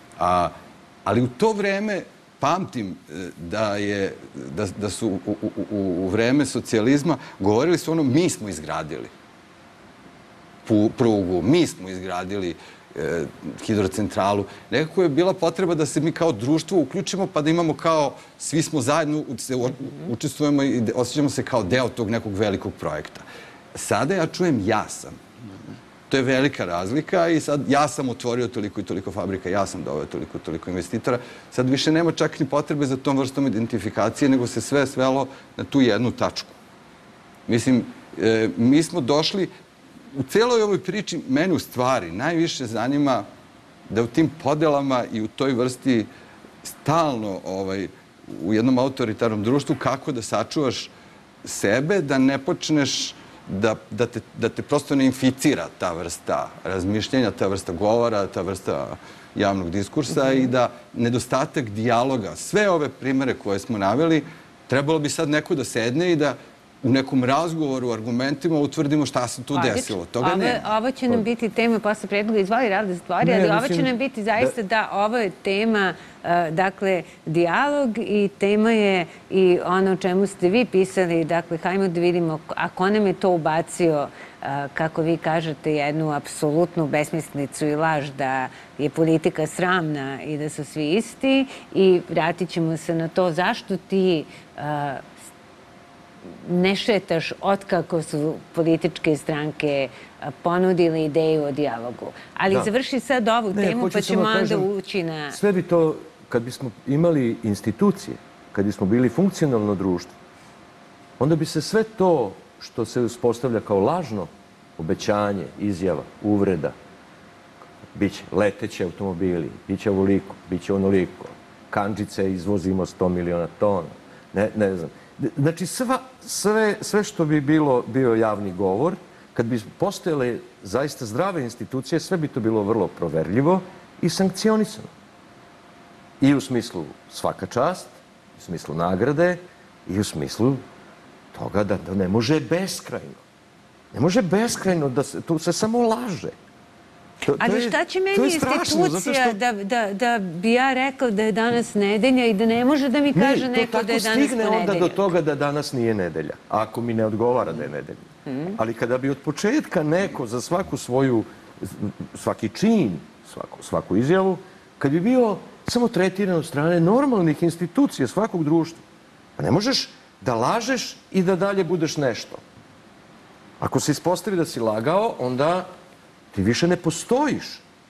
Ali u to vreme pamtim da su u vreme socijalizma govorili su mi smo izgradili prugu, mi smo izgradili hidrocentralu. Nekako je bila potreba da se mi kao društvo uključimo pa da imamo kao, svi smo zajedno, učestvujemo i osjećamo se kao deo tog nekog velikog projekta. Sada ja čujem ja sam. To je velika razlika i sad ja sam otvorio toliko i toliko fabrika, ja sam doveo toliko i toliko investitora. Sad više nema čak ni potrebe za tom vrstom identifikacije, nego se sve svelo na tu jednu tačku. Mislim, mi smo došli, u celoj ovoj priči, mene u stvari najviše zanima da u tim podelama i u toj vrsti stalno u jednom autoritarnom društvu kako da sačuvaš sebe, da ne počneš da te prosto ne inficira ta vrsta razmišljenja, ta vrsta govora, ta vrsta javnog diskursa i da nedostatak dijaloga, sve ove primere koje smo naveli, trebalo bi sad neko da sedne i da u nekom razgovoru, argumentima utvrdimo šta se tu desilo. Toga nema. Ovo će nam biti tema posle predloga. Izvoli, Rade, stvori, ali ovo će nam biti zaista da ovo je tema, dakle, dijalog i tema je i ono o čemu ste vi pisali, dakle, hajmo da vidimo, ako nam je to ubacio, kako vi kažete, jednu apsolutnu besmislicu i laž da je politika sramna i da su svi isti, i vratit ćemo se na to zašto ti ne šetaš otkako su političke stranke ponudile ideju o dijalogu. Ali završi sad ovu temu, pa ćemo onda ući na... Sve bi to, kad bismo imali institucije, kad bismo bili funkcionalno društvo, onda bi se sve to što se uspostavlja kao lažno obećanje, izjava, uvreda, biće leteći automobili, biće ovoliko, biće onoliko, kandžice izvozimo 100 miliona tona, ne znam. Znači, sve što bi bio javni govor, kad bi postojale zaista zdrave institucije, sve bi to bilo vrlo proverljivo i sankcionisano. I u smislu svaka čast, u smislu nagrade i u smislu toga da ne može beskrajno. Ne može beskrajno, tu se samo laže. Ali šta će meni institucija da bi ja rekao da je danas nedelja i da ne može da mi kaže neko da je danas nedelja? To tako stigne onda do toga da danas nije nedelja, ako mi ne odgovara da je nedelja. Ali kada bi od početka neko za svaki čin, svaku izjavu, kad bi bio samo tretiran od strane normalnih institucija svakog društva, pa ne možeš da lažeš i da dalje budeš nešto. Ako se ispostavi da si lagao, onda ti više ne postojiš.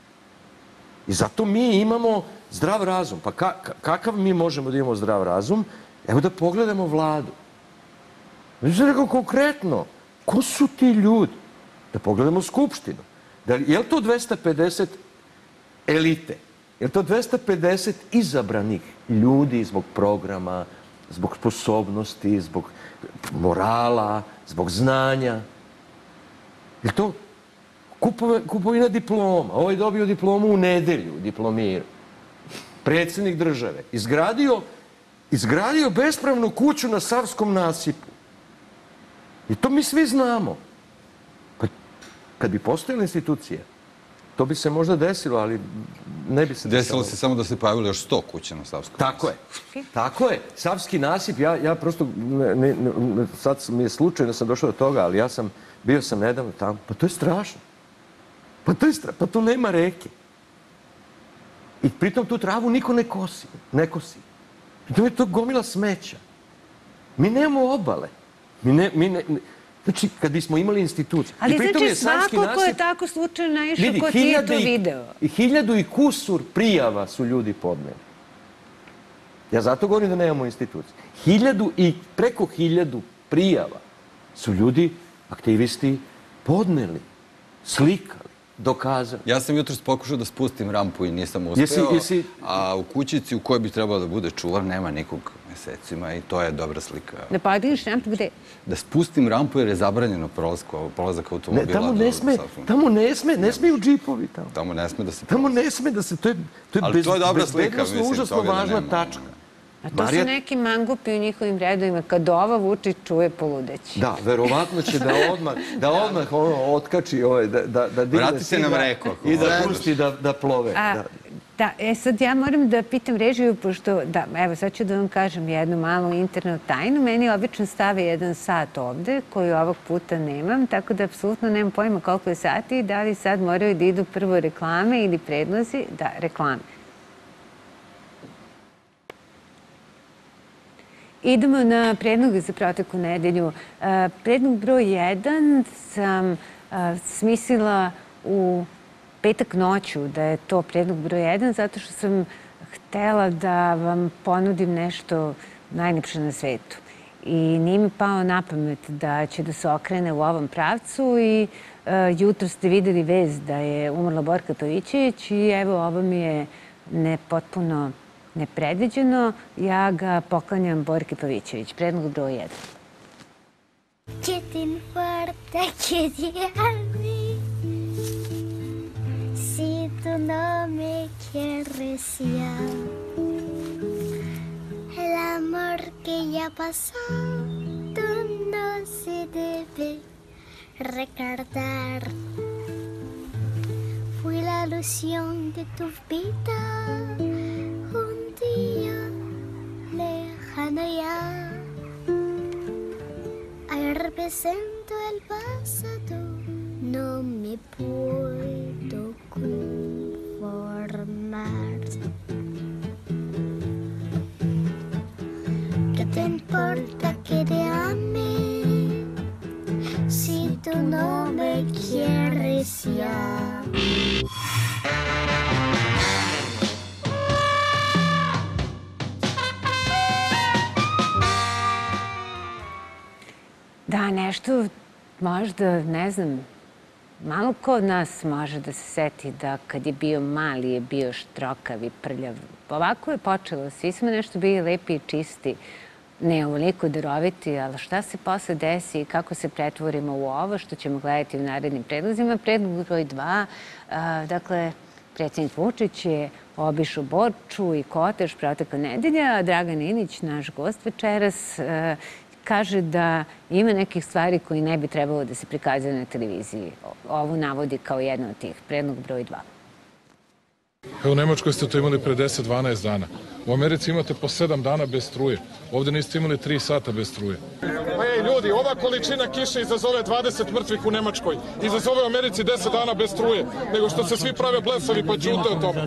I zato mi imamo zdrav razum. Pa kakav mi možemo da imamo zdrav razum? Evo da pogledamo vladu. Ja sam rekao konkretno, ko su ti ljudi? Da pogledamo Skupštinu. Je li to 250 elite? Je li to 250 izabranih ljudi zbog programa, zbog sposobnosti, zbog morala, zbog znanja? Je li to kupovina diploma? Ovo je dobio diplomu u nedelju, diplomirao. Predsjednik države. Izgradio bespravnu kuću na Savskom nasipu. I to mi svi znamo. Pa kad bi postojala institucija, to bi se možda desilo, ali ne bi se desilo. Desilo se samo da se pojavilo još 100 kuća na Savskom nasipu. Tako je. Savski nasip, ja prosto, sad mi je slučajno da sam došao do toga, ali bio sam nedavno tamo. Pa to je strašno. Pa tu nema reke. I pritom tu travu niko ne kosi. Pritom je to gomila smeća. Mi nemamo obale. Znači, kad bismo imali instituciju... Ali znači svako ko je tako slučajno naišao, ko ti je to video? 1000 i kusur prijava su ljudi podneli. Ja zato govorim da nemamo institucije. Preko 1000 prijava su ljudi, aktivisti, podneli, slikali, dokazali. Ja sam jutros pokušao da spustim rampu i nisam uspeo, a u kućici u kojoj bi trebalo da bude čuvar nema nikog mesecima i to je dobra slika. Da podigneš rampu gde? Da spustim rampu jer je zabranjeno prolazak automobila. Tamo ne smeju džipovi. Tamo ne sme da se... Tamo ne sme da se... Ali to je dobra slika, mislim, užasno važna tačka. A to su neki mangupi u njihovim redovima. Kad ova Vučić čuje poludeći. Da, verovatno će da odmah otkači, da digne sida i da pusti da plove. Da, sad ja moram da pitam režiju, pošto, evo sad ću da vam kažem jednu malu internu tajnu. Meni obično stave 1 sat ovde, koju ovog puta nemam, tako da apsolutno nemam pojma koliko je sati i da li sad moraju da idu prvo reklame ili predlozi. Da, reklame. Idemo na predloge za proteklu nedelju. Predlog broj 1 sam smislila u petak noću da je to predlog broj 1, zato što sam htela da vam ponudim nešto najljepše na svetu. I nije mi pao na pamet da će da se okrene u ovom pravcu i jutro ste videli vest da je umrla Borka Pavićević i evo ovo mi je potpuno nepredviđeno. Ja ga poklanjam Borki Pavićević. Predlog broj 1. ¿Qué te importa que diga mí? Si tú no me quieres ya, el amor que ya pasó, tú no recordar. Fui la ilusión de tu vida, un día lejano ya. Al represento el pasado, no me puedo conformar. ¿Qué te importa que te ame si tú no me quieres ya? Da, nešto možda, ne znam, malo ko od nas može da se seti da kad je bio mali je bio štrokav i prljav. Ovako je počelo, svi smo nešto bili lepi i čisti, ne ovoliko daroviti, ali šta se posle desi i kako se pretvorimo u ovo što ćemo gledati u narednim predlozima. Predlog broj 2, dakle, predsjednik Vučić je obišao Borču i Kotež protekle nedelja. Dragan Ilić, naš gost večeras, kaže da ima nekih stvari koji ne bi trebalo da se prikazuju na televiziji. Ovo navodi kao jedno od tih. Predlog broj 2. U Nemačkoj ste to imali pre 10-12 dana. U Americi imate po 7 dana bez struje. Ovde niste imali 3 sata bez struje. Ej, ljudi, ova količina kiše izazove 20 mrtvih u Nemačkoj. Izazove u Americi 10 dana bez struje. Nego što se svi prave blesavi pa ćute o tome.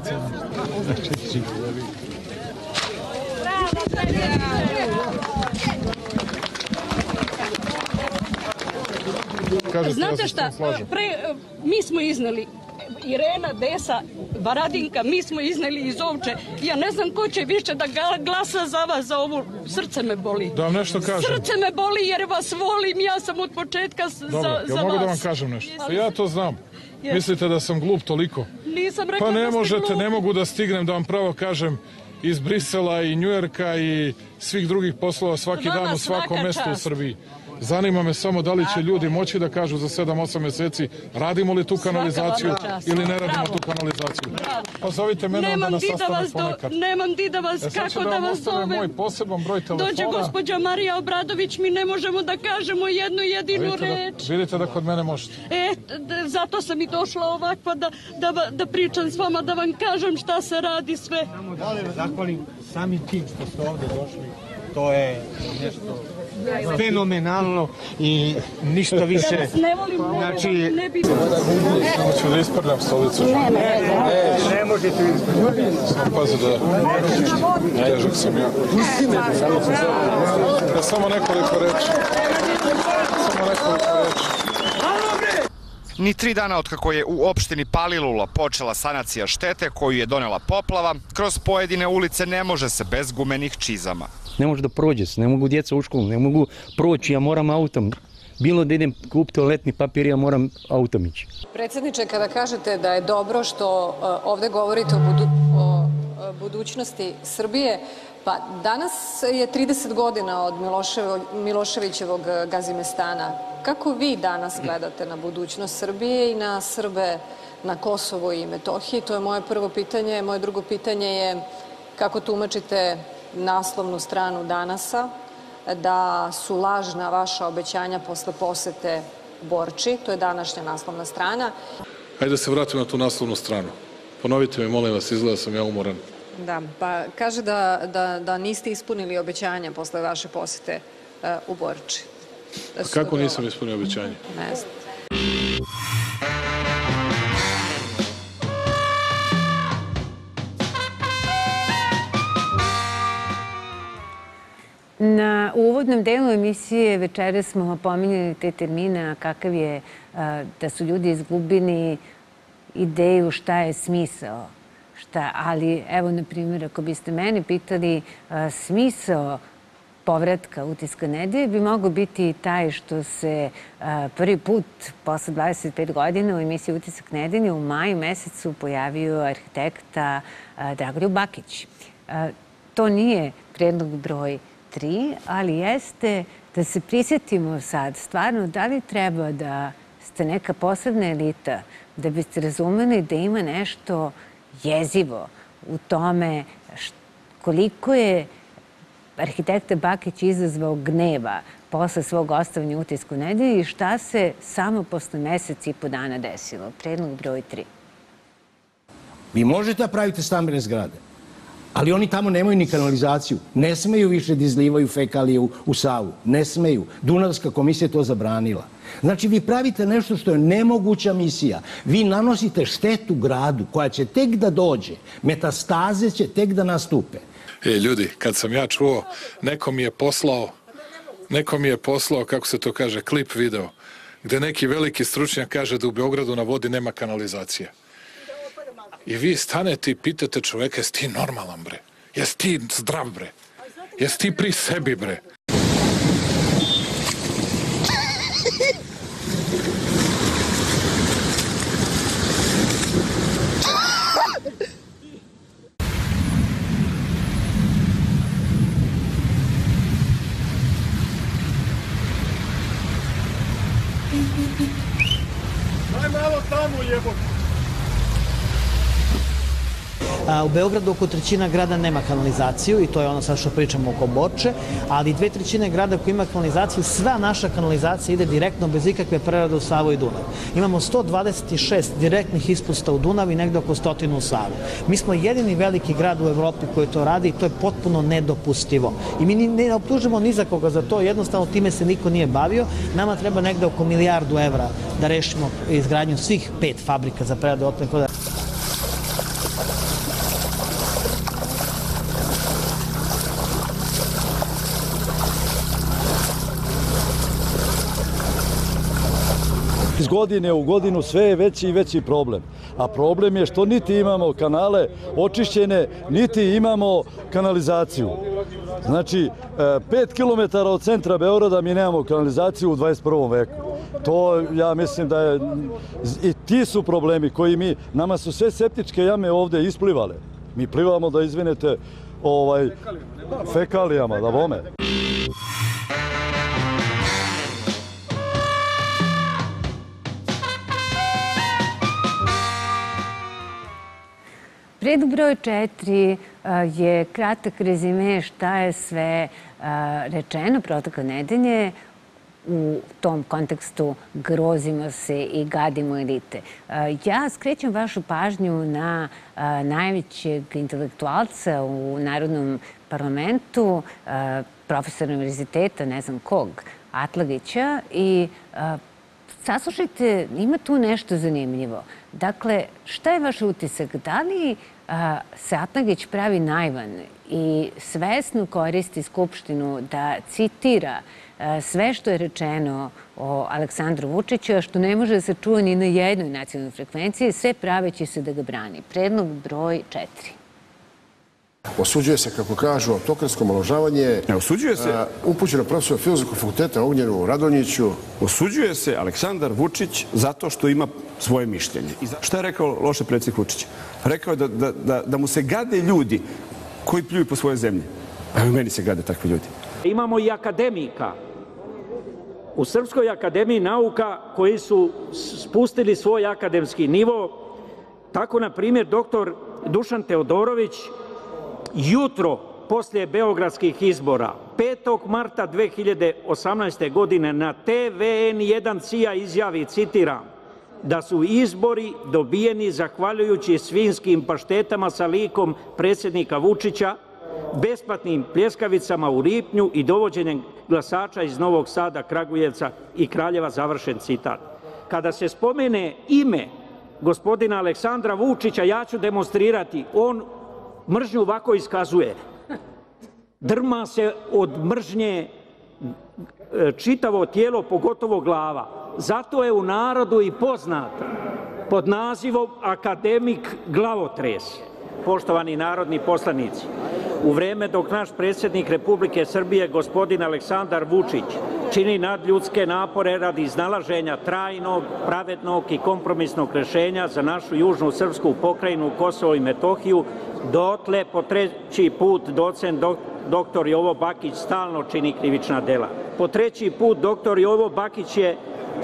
Znate šta, mi smo izneli, Irena, Desa, Varadinka, mi smo izneli iz Ovče. Ja ne znam ko će više da glasa za vas, za ovu. Srce me boli. Da vam nešto kažem. Srce me boli jer vas volim, ja sam od početka za vas. Dobro, ja mogu da vam kažem nešto? Ja to znam. Mislite da sam glup toliko? Nisam rekla da ste glup. Pa ne možete, ne mogu da stignem da vam pravo kažem iz Brisela i Njujorka i svih drugih poslova svaki dan u svakom mestu u Srbiji. Zanima me samo da li će ljudi moći da kažu za 7-8 meseci radimo li tu kanalizaciju ili ne radimo tu kanalizaciju. Pa zovite mene onda na sastanak ponekad. Nemam di da vas, kako da vas zovem. Moj poseban broj telefona. Dođe gospođa Marija Obradović, mi ne možemo da kažemo jednu jedinu reč. Vidite da kod mene možete. Zato sam i došla ovakva da pričam s vama, da vam kažem šta se radi sve. Da li zahvalim samim tim što ste ovde došli, to je nešto fenomenalno i ništa više. Znači, hoću da isprljam stolicu. Ne možete isprljati. Samo pazi da težak sam ja. Samo nekoliko reči. Ni 3 dana otkako je u opštini Palilula počela sanacija štete koju je donela poplava, kroz pojedine ulice ne može se bez gumenih čizama. Ne može da prođe se, ne mogu djeca u školu, ne mogu proći, ja moram autom. Bilo da idem kupiti toaletni papir, ja moram autom ići. Predsjedniče, kada kažete da je dobro što ovde govorite o budućnosti Srbije, pa danas je 30 godina od Miloševićevog Gazimestana. Kako vi danas gledate na budućnost Srbije i na Srbe na Kosovu i Metohiji? To je moje prvo pitanje. Moje drugo pitanje je kako tumačite naslovnu stranu Danasa, da su lažna vaša obećanja posle posete Borči. To je današnja naslovna strana. Hajde da se vratim na tu naslovnu stranu. Ponovite mi, molim vas, izgleda sam ja umoran. Da, pa kaže da niste ispunili obećanja posle vaše posete u Borči. Kako nisam ispunio obećanje? Ne znam. Na uvodnom delu emisije večera smo pominjali te termine, kakav je da su ljudi izgubili ideju šta je smisao. Ali, evo, na primjer, ako biste mene pitali, smisao povratka Utiska nedelje bi mogao biti taj što se prvi put posle 25 godina u emisiji Utisak nedelje u maju mesecu pojavio arhitekta Dragoljub Bakić. To nije predlog broj 3, ali jeste da se prisjetimo sad stvarno da li treba da ste neka posebna elita da biste razumeli da ima nešto jezivo u tome koliko je arhitekta Bakić izazvao gneva posle svog ostavljanja u Utisku nedelje i šta se samo posle mesec i po dana desilo? Predlog broj 3. Vi možete da pravite stambene zgrade, ali oni tamo nemaju ni kanalizaciju. Ne smeju više da izlivaju fekalije u Savu. Ne smeju. Dunavska komisija je to zabranila. Znači, vi pravite nešto što je nemoguća misija. Vi nanosite štetu gradu koja će tek da dođe. Metastaze će tek da nastupe. Ljudi, kad sam ja čuo, neko mi je poslao, kako se to kaže, klip video, gde neki veliki stručnjak kaže da u Beogradu na vodi nema kanalizacije. I vi stanete i pitate čoveka, jesi ti normalan, bre? Jesi ti zdrav, bre? Jesi ti pri sebi, bre? Daj malo tamo, jebote. U Beogradu oko trećina grada nema kanalizaciju i to je ono sad što pričamo oko Borče, ali 2/3 grada koji ima kanalizaciju, sva naša kanalizacija ide direktno bez ikakve prerade u Savu i Dunav. Imamo 126 direktnih ispusta u Dunav i negde oko 100 u Savu. Mi smo jedini veliki grad u Evropi koji to radi i to je potpuno nedopustivo. I mi ne optužimo ni za koga za to, jednostavno time se niko nije bavio. Nama treba negde oko €1 milijardu da rešimo izgradnju svih 5 fabrika za preradu otpadnih voda. Iz godine u godinu sve je veći i veći problem. A problem je što niti imamo kanale očišćene, niti imamo kanalizaciju. Znači, 5 km od centra Beograda mi nemamo kanalizaciju u 21. veku. To ja mislim da je... I ti su problemi koji nama su sve septičke jame ovde isplivale. Mi plivamo, da izvinete, fekalijama, da bome. Predlog broj 4 je kratak rezime šta je sve rečeno protekle nedelje. U tom kontekstu grozimo se i gadimo elite. Ja skrećem vašu pažnju na najvećeg intelektualca u Narodnom parlamentu, profesora univerziteta, ne znam kog, Atlagića, i saslušajte, ima tu nešto zanimljivo. Dakle, šta je vaš utisak? Da li se Atlagić pravi naivan i svesno koristi Skupštinu da citira sve što je rečeno o Aleksandru Vučiću, a što ne može da se čuje ni na jednoj nacionalnoj frekvenciji, sve praveći se da ga brani? Predlog broj 4. Osuđuje se, kako kažu, autokratsko omalovažavanje. Osuđuje se upućeno profesor Filozofskog fakulteta Ognjenu Radonjiću. Osuđuje se Aleksandar Vučić zato što ima svoje mišljenje. Šta je rekao loše predsjednik Vučić? Rekao je da mu se gade ljudi koji pljuju po svoje zemlje. Evo, meni se gade takvi ljudi. Imamo i akademika u Srpskoj akademiji nauka koji su spustili svoj akademski nivo. Tako, na primjer, doktor Dušan Teodorović jutro poslije beogradskih izbora 5. marta 2018. godine na TV N1 CIA izjavi, citiram, da su izbori dobijeni zahvaljujući svinjskim paštetama sa likom predsjednika Vučića, besplatnim pljeskavicama u Ripnju i dovođenjem glasača iz Novog Sada, Kragujevca i Kraljeva, završen citat. Kada se spomene ime gospodina Aleksandra Vučića, ja ću demonstrirati, on mržnju ovako iskazuje. Drma se od mržnje čitavo tijelo, pogotovo glava. Zato je u narodu i poznat pod nazivom akademik glavotres. Poštovani narodni poslanici, u vreme dok naš predsjednik Republike Srbije, gospodin Aleksandar Vučić, čini nadljudske napore radi iznalaženja trajnog, pravednog i kompromisnog rešenja za našu južnu srpsku pokrajinu Kosovo i Metohiju, dotle po 3. put docent dr. Jovo Bakić stalno čini krivična dela. Po 3. put dr. Jovo Bakić je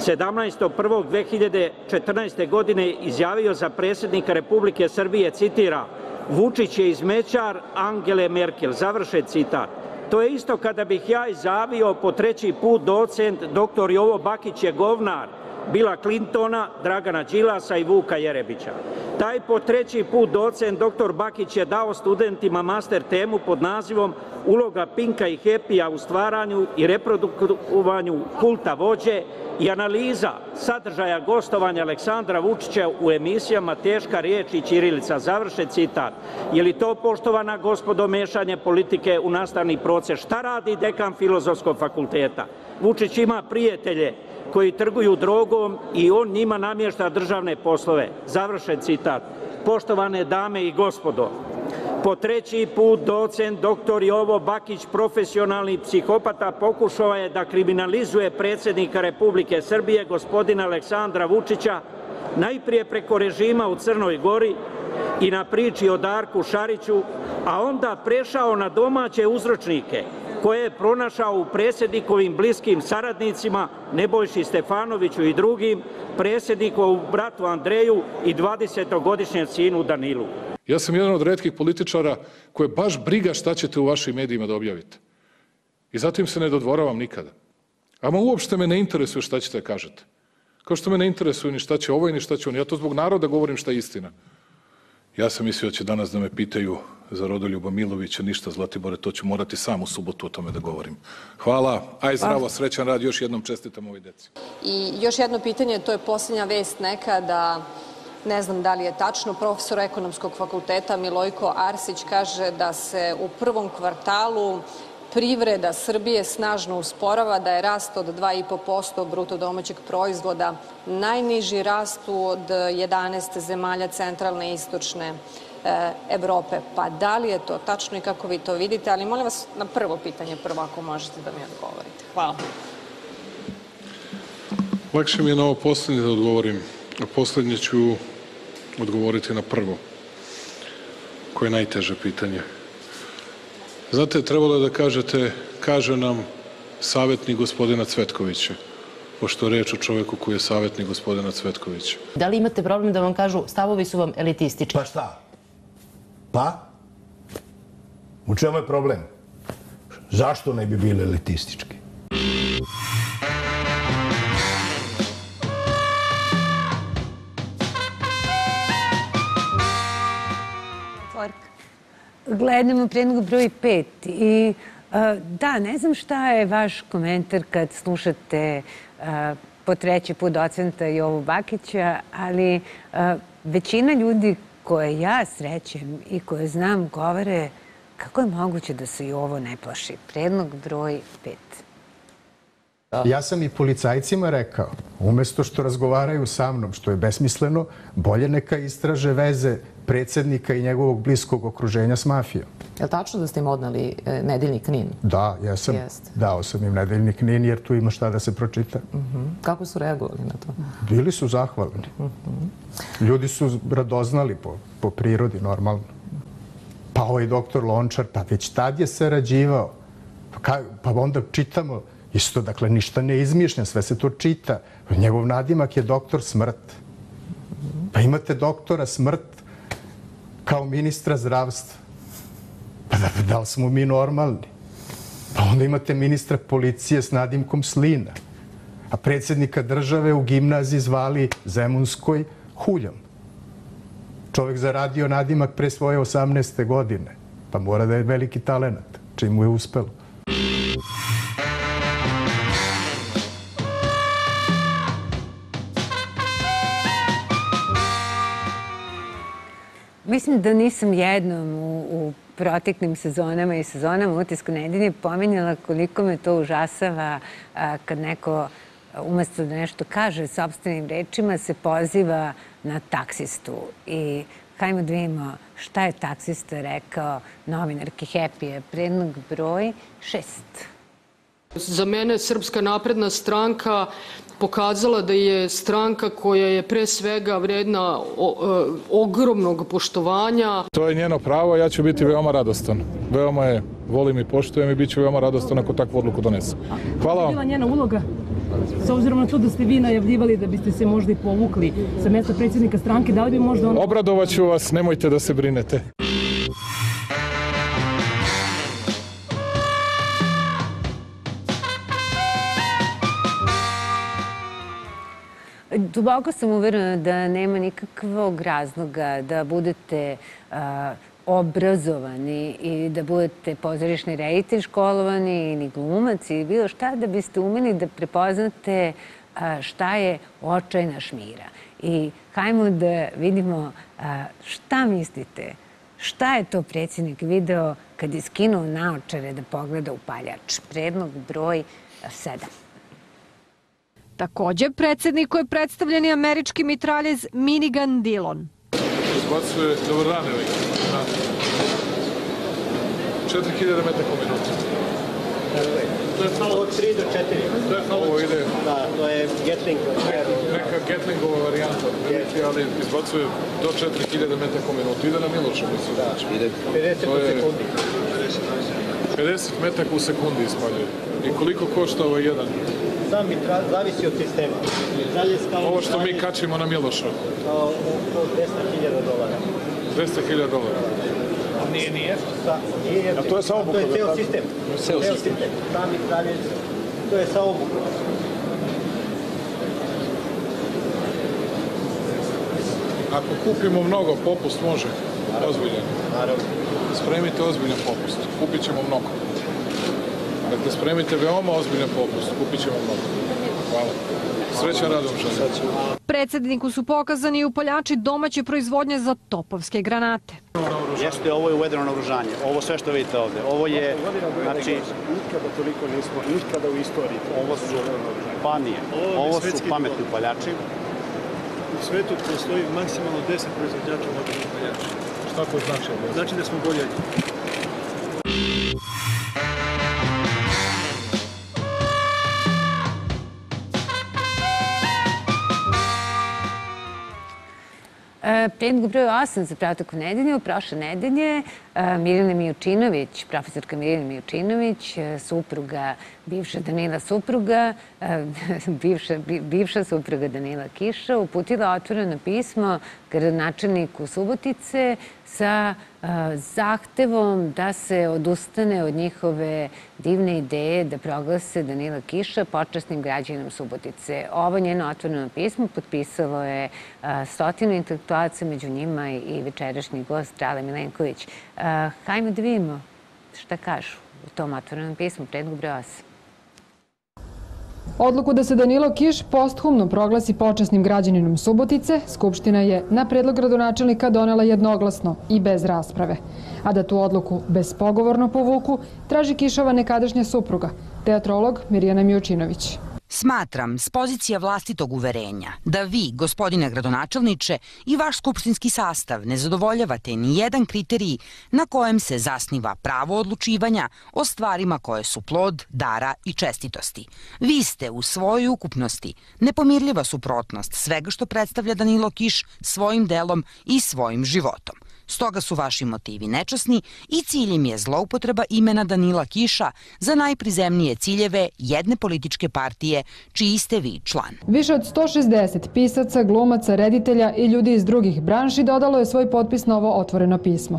17.1.2014. godine izjavio za predsjednika Republike Srbije, citiram, Vučić je izmećar Angele Merkel, završen citat. To je isto kada bih ja izjavio po 3. put docent dr. Jovo Bakić je govnar Bila Clintona, Dragana Đilasa i Vuka Jerebića. Taj po 3. put docent dr. Bakić je dao studentima master temu pod nazivom Uloga Pinka i Hepija u stvaranju i reprodukovanju kulta vođe i analiza sadržaja gostovanja Aleksandra Vučića u emisijama Teška riječ i ćirilica. Završen citat. Je li to, poštovana gospodo, mešanje politike u nastavni proces? Šta radi dekan Filozofskog fakulteta? Vučić ima prijatelje koji trguju drogom i on njima namješta državne poslove. Završen citat. Poštovane dame i gospodo, po 3. put docent dr. Jovo Bakić, profesionalni psihopata, pokušao je da kriminalizuje predsjednika Republike Srbije, gospodina Aleksandra Vučića, najprije preko režima u Crnoj Gori i na priči o Darku Šariću, a onda prešao na domaće uzročnike koje je pronašao u predsjednikovim bliskim saradnicima Nebojši Stefanoviću i drugim, predsjednikovu bratu Andreju i 20-godišnjem sinu Danilu. Ja sam jedan od retkih političara koje baš briga šta ćete u vašim medijima da objavite. I zato im se ne dodvoravam nikada. Ama uopšte me ne interesuje šta ćete da kažete. Kao što me ne interesuje ni šta će ovo i ni šta će ono. Ja to zbog naroda govorim šta je istina. Ja sam mislio da će danas da me pitaju za Rodoljuba Milovića, ništa, Zlatibore, to ću morati sam u subotu o tome da govorim. Hvala, aj zdravo, srećan rad, još jednom čestitam ovoj deci. I još jedno pitanje, to je posljednja vest neka da, ne znam da li je tačno, profesor ekonomskog fakulteta Milojko Arsić kaže da se u prvom kvartalu privreda Srbije snažno usporava, da je rast od 2,5% bruto domaćeg proizvoda najniži rast od 11 zemalja centralne i istočne Evrope. Pa da li je to tačno i kako vi to vidite? Ali molim vas na prvo pitanje, prvo ako možete da mi odgovorite. Hvala. Lakše mi je na ovo poslednje da odgovorim. A poslednje ću odgovoriti na prvo, koje je najteže pitanje. Znate, trebalo je da kažete, kaže nam savjetnik gospodina Cvetkovića, pošto je reč o čoveku koji je savjetnik gospodina Cvetkovića. Da li imate problem da vam kažu stavovi su vam elitistički? Pa šta? Pa? U čemu je problem? Zašto ne bi bili elitistički? Gledamo predlog broj 5 i da, ne znam šta je vaš komentar kad slušate po 3. put docenta Jovu Bakića, ali većina ljudi koje ja srećem i koje znam govore kako je moguće da se Jovo ne plaši. Predlog broj 5. Ja sam i policajcima rekao, umjesto što razgovaraju sa mnom, što je besmisleno, bolje neka istraže veze predsjednika i njegovog bliskog okruženja s mafijom. Je li tačno da ste im odnali nedeljnik NIN? Da, jesam. Dao sam im nedeljnik NIN jer tu ima šta da se pročita. Kako su reagovali na to? Bili su zahvalni. Ljudi su radoznali po prirodi, normalno. Pa ovaj doktor Lončar, pa već tad je sarađivao. Pa onda čitamo isto, dakle, ništa ne izmišljam, sve se to čita. Njegov nadimak je doktor Smrt. Pa imate doktora Smrt kao ministra zdravstva. Pa da li smo mi normalni? Pa onda imate ministra policije s nadimkom Slina. A predsjednika države u gimnaziji zvali Zemunskoj Huljom. Čovjek zaradio nadimak pre svoje 18. godine. Pa mora da je veliki talenat, čim mu je uspelo. Mislim da nisam jednom u proteklim sezonama i sezonama Utisku nedelje pominjala koliko me to užasava kad neko umjesto da nešto kaže sopstvenim rečima se poziva na taksistu. I hajmo da vidimo šta je taksista rekao novinarki Happy. Predlog broj 6. Za mene Srpska napredna stranka pokazala da je stranka koja je pre svega vredna ogromnog poštovanja. To je njeno pravo, ja ću biti veoma radostan. Veoma je volim i poštujem i bit ću veoma radostan ako takvu odluku donesu. Hvala vam. Bila njena uloga, s obzirom na to da ste vi najavljivali da biste se možda i povukli sa mjesta predsjednika stranke, da li bi možda ono... Obradovaću vas, nemojte da se brinete. Duboko sam uverena da nema nikakvog razloga da budete obrazovani i da budete pozorišni reditelj školovani ili glumac ili bilo šta, da biste umeli da prepoznate šta je očajna šmira. I hajmo da vidimo šta mislite, šta je to predsjednik video kad je skinuo naočare da pogleda u paljač. Predlog broj 7. Takođe, predsjedniku je predstavljeni američki mitraljez Minigun Dillon. Izbacuje dobar ranevi. 4000 metaka u minutu. To je falo od 3 do 4. To je falo. Ovo ide... Da, to je Gatling. Neka Gatlingova varijanta, ali izbacuje do 4000 metaka u minutu. Ide na Miloša, mislim. Da, ide 50 u sekundi. 50 metaka u sekundi ispaljuje. I koliko košta ovo jedan? Sam mitraž zavisi od sistema. Ovo što mi kačimo na Miloša? $200.000. $200.000. Nije. A to je sa obukom? To je ceo sistem. Ceo sistem. Sam mitraljez, to je sa obukom. Ako kupimo mnogo, popust može. Ozbiljan. Naravno. Spremite ozbiljan popust. Kupit ćemo mnogo. Dakle, spremite veoma ozbiljan popust. Kupit ćemo mnogo. Hvala. Srećan radom želim. Predsjedniku su pokazani upaljači domaće proizvodnje za topovske granate. Jeste, ovo je uvedeno naoružanje. Ovo sve što vidite ovde. Ovo je, znači... Nikada toliko nismo, nikada u istoriji. Ovo su panije. Ovo su pametni upaljači. U svetu postoji maksimalno 10 proizvođača modernih upaljača. Šta to znači? Znači da smo bolji od njih. Predlog broj 8 za protoku nedelje. Prošle nedelje Mirjana Mijučinović, profesorka Mirjana Mijučinović, supruga, bivša Danila supruga, bivša supruga Danila Kiša, uputila otvoreno pismo gradonačelniku Subotice sa zahtevom da se odustane od njihove divne ideje da proglase Danila Kiša počasnim građaninom Subotice. Ovo njeno otvoreno pismo potpisalo je 100 intelektualaca, među njima i večerašnji gost Drale Milenković. Hajmo da vidimo šta kažu u tom otvorenom pismu, predlog broj 8. Odluku da se Danilo Kiš posthumno proglasi počasnim građaninom Subotice, Skupština je na predlog gradonačelnika donela jednoglasno i bez rasprave. A da tu odluku bespogovorno povuku, traži Kišova nekadašnja supruga, teatrolog Mirjana Mijučinović. Smatram s pozicija vlastitog uverenja da vi, gospodine gradonačelniče, i vaš skupštinski sastav ne zadovoljavate ni jedan kriterij na kojem se zasniva pravo odlučivanja o stvarima koje su plod, dara i čestitosti. Vi ste u svojoj ukupnosti nepomirljiva suprotnost svega što predstavlja Danilo Kiš svojim delom i svojim životom. Stoga su vaši motivi nečasni i ciljem je zloupotreba imena Danila Kiša za najprizemnije ciljeve jedne političke partije čiji ste vi član. Više od 160 pisaca, glumaca, reditelja i ljudi iz drugih branši dodalo je svoj potpis na ovo otvoreno pismo.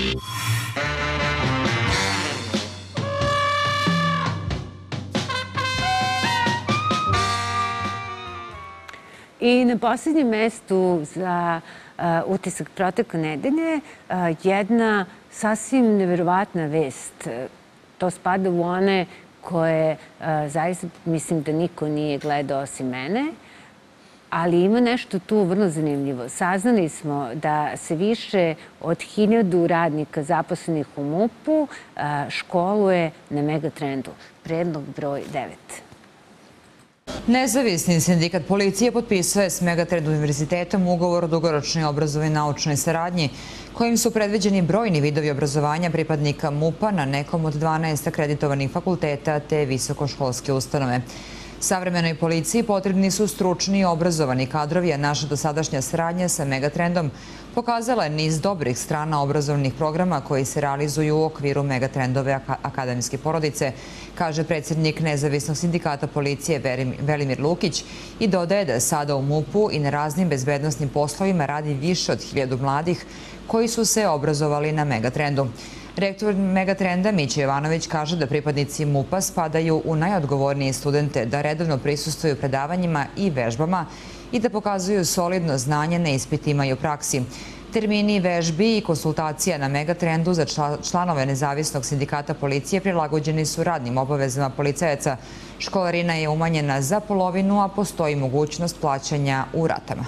I na posljednjem mestu za utisak protoka nedelje jedna sasvim neverovatna vest. To spada u one koje zaista mislim da niko nije gledao osim mene, ali ima nešto tu vrlo zanimljivo. Saznali smo da se više od 1000 radnika zaposlenih u MUP-u školuje na Megatrendu. Predlog broj 9. Nezavisni sindikat policije potpisuje s Megatrend univerzitetom ugovor o dugoročnoj obrazovnoj naučnoj saradnji, kojim su predviđeni brojni vidovi obrazovanja pripadnika MUP-a na nekom od 12 akreditovanih fakulteta te visokoškolske ustanove. Savremenoj policiji potrebni su stručni i obrazovani kadrovi, a naša dosadašnja saradnja sa Megatrendom pokazala je niz dobrih strana obrazovnih programa koji se realizuju u okviru Megatrendove akademijske porodice, kaže predsjednik Nezavisnog sindikata policije Velimir Lukić i dodaje da sada u MUP-u i na raznim bezbednosnim poslovima radi više od 1000 mladih koji su se obrazovali na Megatrendu. Rektor Megatrenda Mića Jovanović kaže da pripadnici MUP-a spadaju u najodgovornije studente, da redovno prisustuju predavanjima i vežbama i da pokazuju solidno znanje na ispitima i u praksi. Termini vežbi i konsultacija na Megatrendu za članove Nezavisnog sindikata policije prilagođeni su radnim obavezama policajaca. Školarina je umanjena za polovinu, a postoji mogućnost plaćanja u ratama.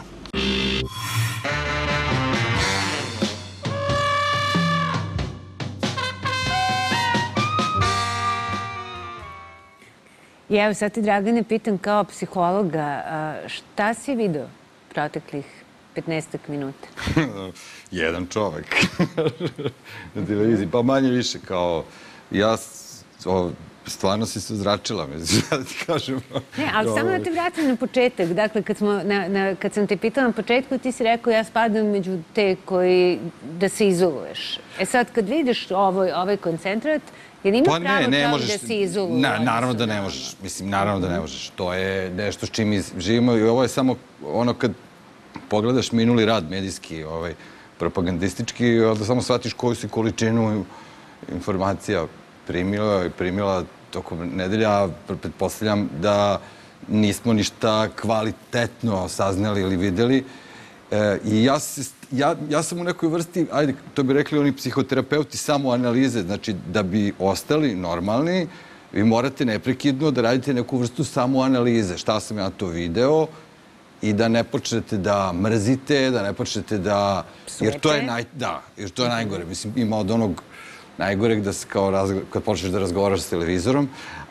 I evo sad ti, Dragane, pitam kao psihologa, šta si vidio proteklih 15 minuta? Jedan čovek na televiziji, pa manje više kao ja stvarno si se uzračila, da ti kažem. Ne, ali samo da te vratim na početak. Dakle, kad sam te pitala na početku, ti si rekao ja spadam među te koji da se izoluješ. E sad, kad vidiš ovaj koncentrat, jer ima pravo čovjek da se izoluje? Naravno da ne možeš. Mislim, naravno da ne možeš. To je nešto s čim mi živimo i ovo je samo ono kad pogledaš minuli rad medijski, propagandistički, da samo shvatiš koju si količinu informacija primila tokom nedelja. Pretpostavljam da nismo ništa kvalitetno saznali ili videli. I ja sam u nekoj vrsti, ajde, to bi rekli oni psihoterapeuti, samo analize. Znači, da bi ostali normalni, vi morate neprekidno da radite neku vrstu samo analize. Šta sam ja to video i da ne počnete da mrzite, da ne počnete da... Jer to je najgore. Mislim, ima od onog najgoreg da se kao kad počneš da razgovaraš s televizorom,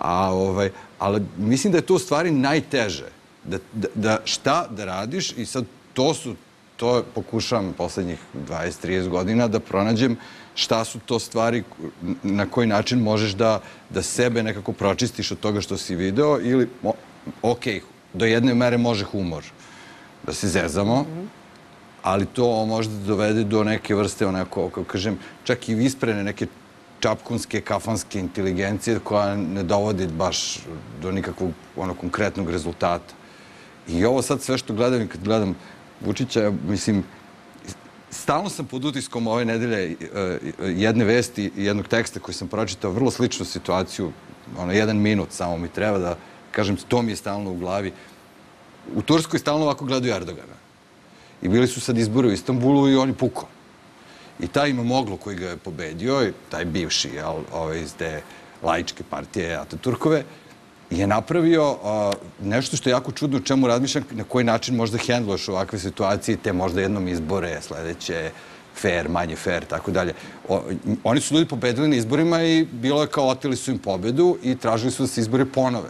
ali mislim da je to u stvari najteže. Da šta da radiš i sad to pokušavam poslednjih 20-30 godina da pronađem šta su to stvari na koji način možeš da sebe nekako pročistiš od toga što si video ili, ok, do jedne mere može humor da se zezamo, ali to može da dovede do neke vrste, onako, kako kažem, čak i isprene neke čapkunske, kafanske inteligencije koja ne dovodi baš do nikakvog konkretnog rezultata. I ovo sad sve što gledam i kad gledam Vučića, mislim, stalno sam pod utiskom ove nedelje jedne vesti i jednog teksta koji sam pročitao, vrlo sličnu situaciju, 1 minut samo mi treba da kažem, to mi je stalno u glavi. U Turskoj stalno ovako gledaju Erdogana. I bili su sad izbori u Istanbulu i on je pukao. I taj Imamoglu koji ga je pobedio, taj bivši iz te laičke partije Ataturkove, je napravio nešto što je jako čudno, o čemu razmišljam, na koji način možda hendloš ovakve situacije, te možda jednom izbore, sledeće, fair, manje fair, tako dalje. Oni su ljudi pobedili na izborima i bilo je kao oteli su im pobedu i tražili su da se izbore ponove.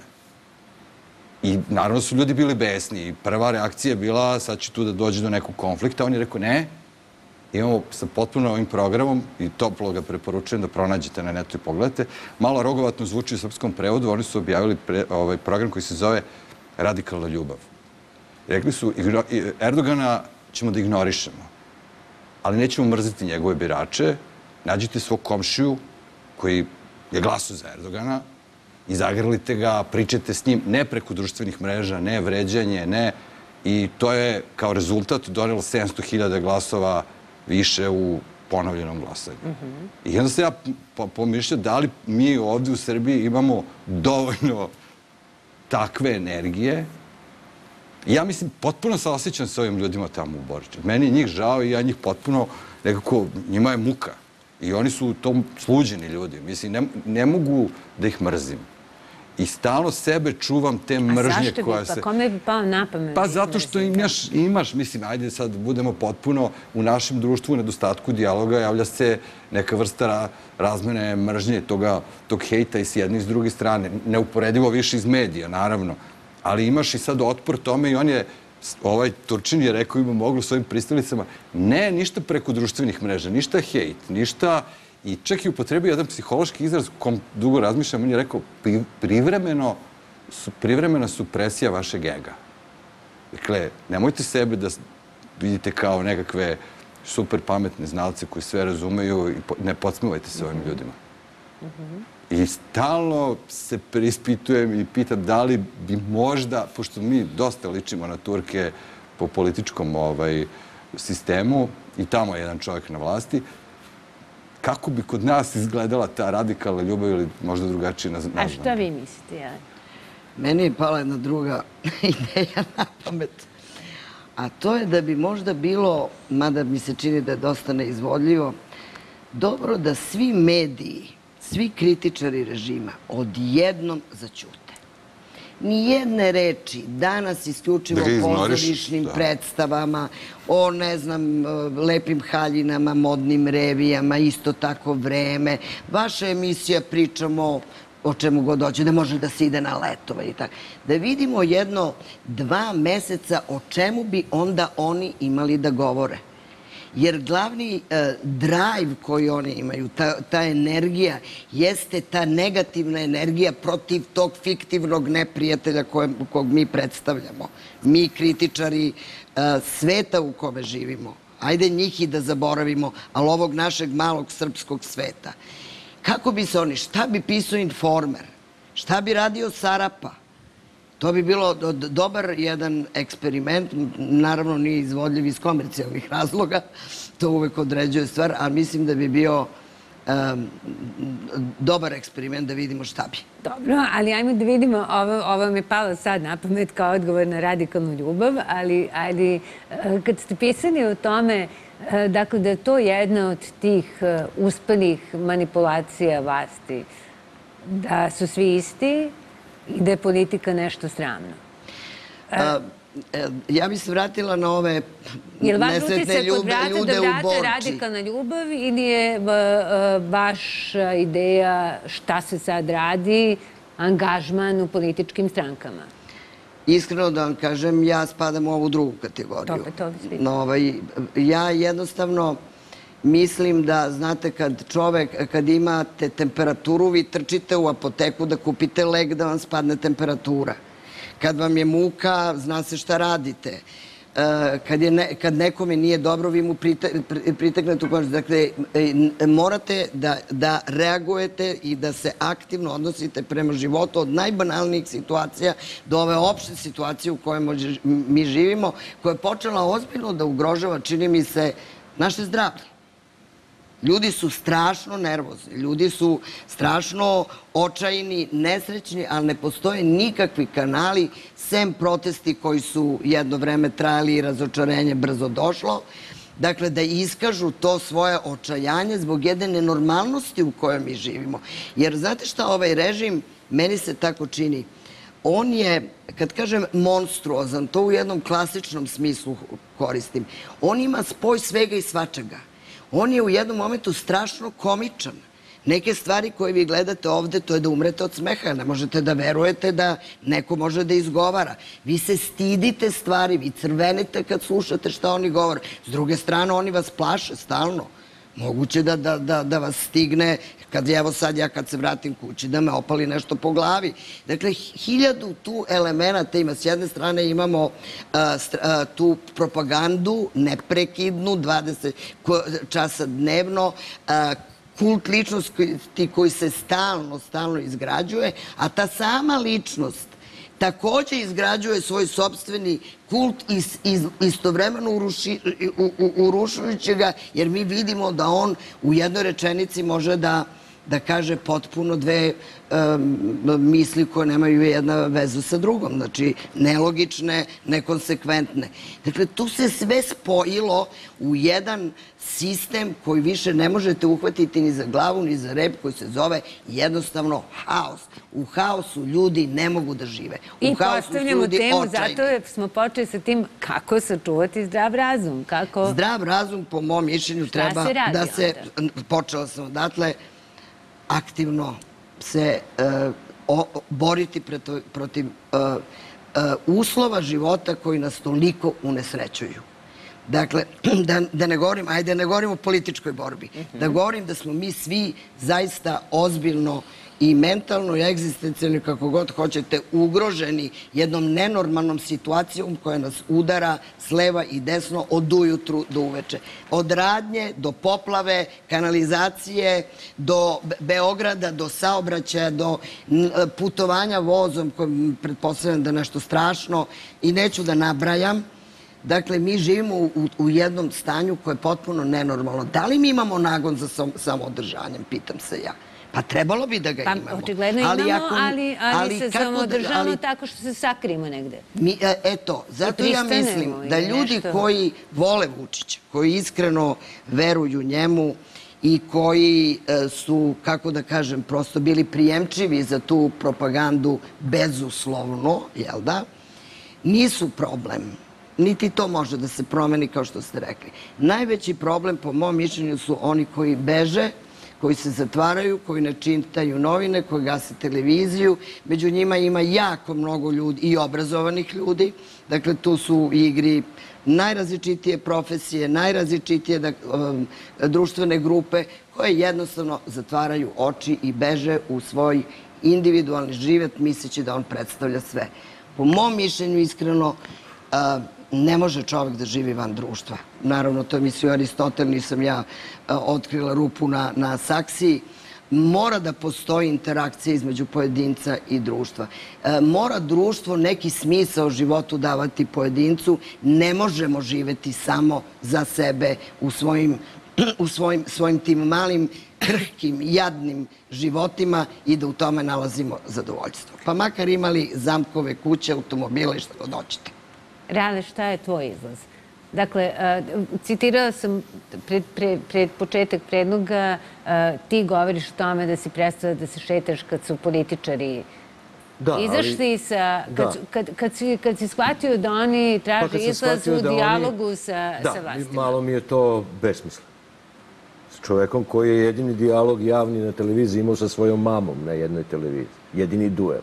I naravno su ljudi bili besni i prva reakcija je bila sad će tu da dođe do nekog konflikta. On je rekao ne, imamo sa potpuno ovim programom i toplo ga preporučujem da pronađete na netu i pogledate. Malo rogovatno zvuči u srpskom prevodu, oni su objavili program koji se zove Radikalna ljubav. Rekli su, Erdogana ćemo da ignorišemo, ali nećemo mrziti njegove birače, nađite svog komšiju koji je glasao za Erdogana i zagrlite ga, pričajte s njim, ne preko društvenih mreža, ne vređanje, ne. I to je kao rezultat donelo 700.000 glasova više u ponovljenom glasanju. I onda se ja pomišljam da li mi ovde u Srbiji imamo dovoljno takve energije. Ja mislim, potpuno se osjećam s ovim ljudima tamo u Boriču. Meni je njih žao i ja njih potpuno, nekako, njima je muka. I oni su to sluđeni ljudi. Mislim, ne mogu da ih mrzim. I stalno sebe čuvam te mržnje koja se... A zašto bi? Pa kome bi pao na pamet? Pa zato što imaš, mislim, ajde sad budemo potpuno u našem društvu u nedostatku dijaloga, javlja se neka vrsta razmene mržnje, tog hejta i s jedne i s druge strane. Neuporedivo više iz medija, naravno. Ali imaš i sad otpor tome i on je, ovaj Turčin je rekao Imamoglu svojim pristalicama, ne, ništa preko društvenih mreža, ništa hejt, ništa... I čak i upotrebio jedan psihološki izraz u kom dugo razmišljam, on je rekao privremena supresija vašeg ega. Dakle, nemojte sebe da vidite kao nekakve super pametne znalce koji sve razumeju i ne podsmevajte se ovim ljudima. I stalno se preispitujem i pitam da li bi možda, pošto mi dosta ličimo na Turke po političkom sistemu i tamo je jedan čovjek na vlasti, kako bi kod nas izgledala ta radikalna ljubav ili možda drugačije nazvana? A šta vi mislite, ja? Meni je pala jedna druga ideja na pamet. A to je da bi možda bilo, mada mi se čini da je dosta neizvodljivo, dobro da svi mediji, svi kritičari režima odjednom zaćute. Nijedne reči danas isključivo o pozorišnim predstavama, o, ne znam, lepim haljinama, modnim revijama, isto tako Vreme. Vaša emisija pričamo o čemu god hoće, da može da se ide na letove i tako. Da vidimo 2 meseca o čemu bi onda oni imali da govore. Jer glavni drive koji oni imaju, ta energija, jeste ta negativna energija protiv tog fiktivnog neprijatelja kog mi predstavljamo. Mi, kritičari sveta u kome živimo. Ajde njih i da zaboravimo, ali ovog našeg malog srpskog sveta. Kako bi se oni, šta bi pisao Informer? Šta bi radio Sarapa? To bi bilo dobar jedan eksperiment, naravno nije izvodljiv iz komercijalnih razloga, to uvek određuje stvar, ali mislim da bi bio dobar eksperiment da vidimo šta bi. Dobro, ali ajmo da vidimo, ovo mi je palo sad na pamet kao odgovor na radikalnu ljubav, ali kad ste pisali o tome, dakle da je to jedna od tih uspelih manipulacija vlasti, da su svi isti, i da je politika nešto sramno. Ja bih se vratila na ove nesretne ljude u Borči. Je li vaš utisak da vrate radikalna ljubav ili je vaša ideja šta se sad radi, angažman u političkim strankama? Iskreno da vam kažem, ja spadam u ovu drugu kategoriju. Ja jednostavno mislim da, znate, kad imate temperaturu, vi trčite u apoteku da kupite lek da vam spadne temperatura. Kad vam je muka, zna se šta radite. Kad nekome nije dobro, vi mu pritegnete u kožu. Dakle, morate da reagujete i da se aktivno odnosite prema životu od najbanalnijih situacija do ove opšte situacije u kojoj mi živimo, koja je počela ozbiljno da ugrožava, čini mi se, naše zdravlje. Ljudi su strašno nervozni, ljudi su strašno očajni, nesrećni, ali ne postoje nikakvi kanali, sem protesti koji su jedno vreme trajali i razočarenje brzo došlo. Dakle, da iskažu to svoje očajanje zbog jedne nenormalnosti u kojoj mi živimo. Jer znate šta, ovaj režim, meni se tako čini, on je, kad kažem monstruozan, to u jednom klasičnom smislu koristim, on ima spoj svega i svačega. On je u jednom momentu strašno komičan. Neke stvari koje vi gledate ovde, to je da umrete od smeha. Ne možete da verujete da neko može da izgovara. Vi se stidite stvari, vi crvenite kad slušate šta oni govore. S druge strane, oni vas plaše stalno. Moguće da vas stigne, evo sad ja kad se vratim kući, da me opali nešto po glavi. Dakle, 1000 tu elemenata ima. S jedne strane imamo tu propagandu, neprekidnu, 20 časa dnevno, kult ličnosti koji se stalno izgrađuje, a ta sama ličnost takođe izgrađuje svoj sopstveni kult istovremeno urušujući ga, jer mi vidimo da on u jednoj rečenici može da kaže potpuno dve misli koje nemaju jedna vezu sa drugom. Znači, nelogične, nekonsekventne. Dakle, tu se sve spojilo u jedan sistem koji više ne možete uhvatiti ni za glavu, ni za rep, koji se zove jednostavno haos. U haosu ljudi ne mogu da žive. I postavljamo temu, zato smo počeli sa tim kako sačuvati zdrav razum. Zdrav razum, po mom mišljenju, treba da se, počela sam odatle, aktivno se boriti protiv uslova života koji nas toliko unesrećuju. Dakle, da ne govorim, ajde ne govorim o političkoj borbi, da govorim da smo mi svi zaista ozbiljno i mentalno i egzistencijalno, kako god hoćete, ugroženi jednom nenormalnom situacijom koja nas udara s leva i desno od ujutru do uveče. Od radnje do poplave, kanalizacije, do Beograda, do saobraćaja, do putovanja vozom, koji pretpostavljam da je nešto strašno i neću da nabrajam. Dakle, mi živimo u jednom stanju koje je potpuno nenormalno. Da li mi imamo nagon za samoodržanjem, pitam se ja. Pa trebalo bi da ga imamo. Pa očigledno imamo, ali se samoodržavamo tako što se sakrijemo negde. Eto, zato ja mislim da ljudi koji vole Vučića, koji iskreno veruju njemu i koji su, kako da kažem, prosto bili prijemčivi za tu propagandu bezuslovno, jel da, nisu problem. Niti to može da se promeni, kao što ste rekli. Najveći problem, po mom mišljenju, su oni koji beže, koji se zatvaraju, koji ne čitaju novine, koji gase televiziju. Među njima ima jako mnogo ljudi i obrazovanih ljudi. Dakle, tu su u igri najrazličitije profesije, najrazličitije društvene grupe koje jednostavno zatvaraju oči i beže u svoj individualni život misleći da on predstavlja sve. Po mom mišljenju, iskreno, ne može čovjek da živi van društva. Naravno, to je mislio Aristotel, nisam ja otkrila rupu na saksiji. Mora da postoji interakcija između pojedinca i društva. Mora društvo neki smisao životu davati pojedincu. Ne možemo živeti samo za sebe u svojim tim malim, krhkim, jadnim životima i da u tome nalazimo zadovoljstvo. Pa makar imali zamkove, kuće, automobile i šta god hoćete. Reale, šta je tvoj izlaz? Dakle, citirala sam pred početak predloga, ti govoriš o tome da si prestala da se šetaš kad su političari izašli sa... Kad si shvatio da oni traže izlaz u dijalogu sa vlastima. Da, malo mi je to besmisla. S čovekom koji je jedini dijalog javni na televiziji imao sa svojom mamom na jednoj televiziji. Jedini duel.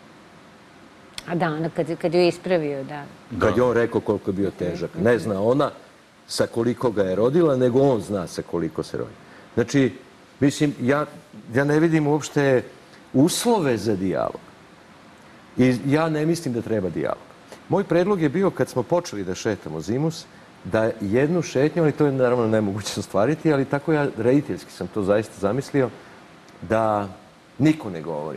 A da, ona kad je ispravio, da. Kad je on rekao koliko je bio težak. Ne zna ona sa koliko ga je rodila, nego on zna sa koliko se rodi. Znači, mislim, ja ne vidim uopšte uslove za dijalog. I ja ne mislim da treba dijalog. Moj predlog je bio, kad smo počeli da šetamo zimus, da jednu šetnju, ali to je naravno nemoguće ostvariti, ali tako ja rediteljski sam to zaista zamislio, da niko ne govori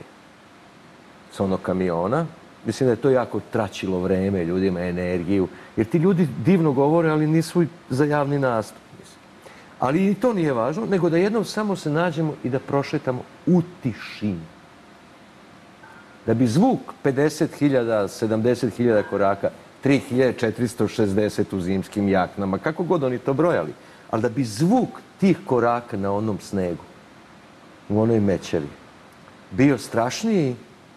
sa onog kamiona. Mislim da je to jako tračilo vreme, ljudima energiju, jer ti ljudi divno govore, ali nisu za javni nastup. Ali i to nije važno, nego da jednom samo se nađemo i da prošetamo u tišini. Da bi zvuk 50.000, 70.000 koraka, 3.460 u zimskim jaknama, kako god oni to brojali, ali da bi zvuk tih koraka na onom snegu, u onoj mećevi, bio strašniji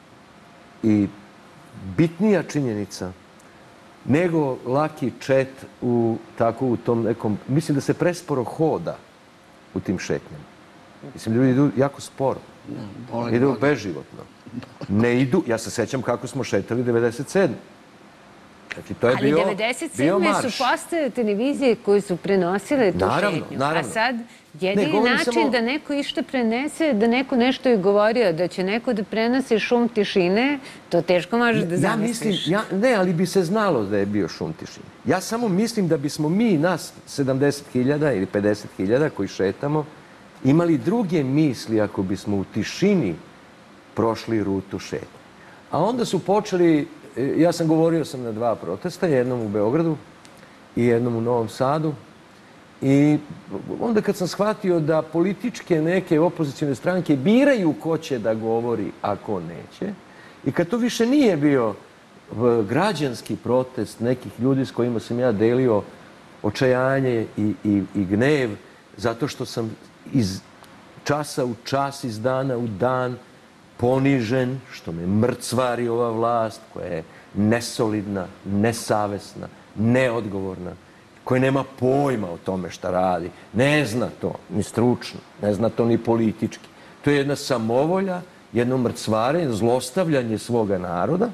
i bitnija činjenica nego laki čet u tom nekom... Mislim da se presporo hoda u tim šetnjama. Mislim, ljudi idu jako sporo. Idu beživotno. Ne idu... Ja se sećam kako smo šetali 97. Znači, to je bio marš. Ali 97. su postoje televizije koje su prenosile tu šetnju. A sad, jedini način da neko išta prenese, da neko nešto je govorio, da će neko da prenose šum tišine, to teško možeš da zamisliš. Ne, ali bi se znalo da je bio šum tišine. Ja samo mislim da bismo mi, nas 70.000 ili 50.000 koji šetamo, imali druge misli ako bismo u tišini prošli rutu šetnje. A onda su počeli... Ja sam govorio na 2 protesta, jednom u Beogradu i jednom u Novom Sadu. I onda kad sam shvatio da političke neke opozicijne stranke biraju ko će da govori, a ko neće, i kad to više nije bio građanski protest nekih ljudi s kojima sam ja delio očajanje i gnev, zato što sam iz časa u čas, iz dana u dan ponižen, što me mrcvari ova vlast koja je nesolidna, nesavesna, neodgovorna, koja nema pojma o tome šta radi. Ne zna to ni stručno, ne zna to ni politički. To je jedna samovolja, jedno mrcvarenje, zlostavljanje svoga naroda.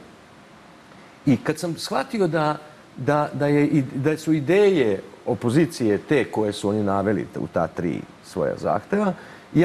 I kad sam shvatio da su ideje opozicije te koje su oni naveli u ta 3 svoja zahteva,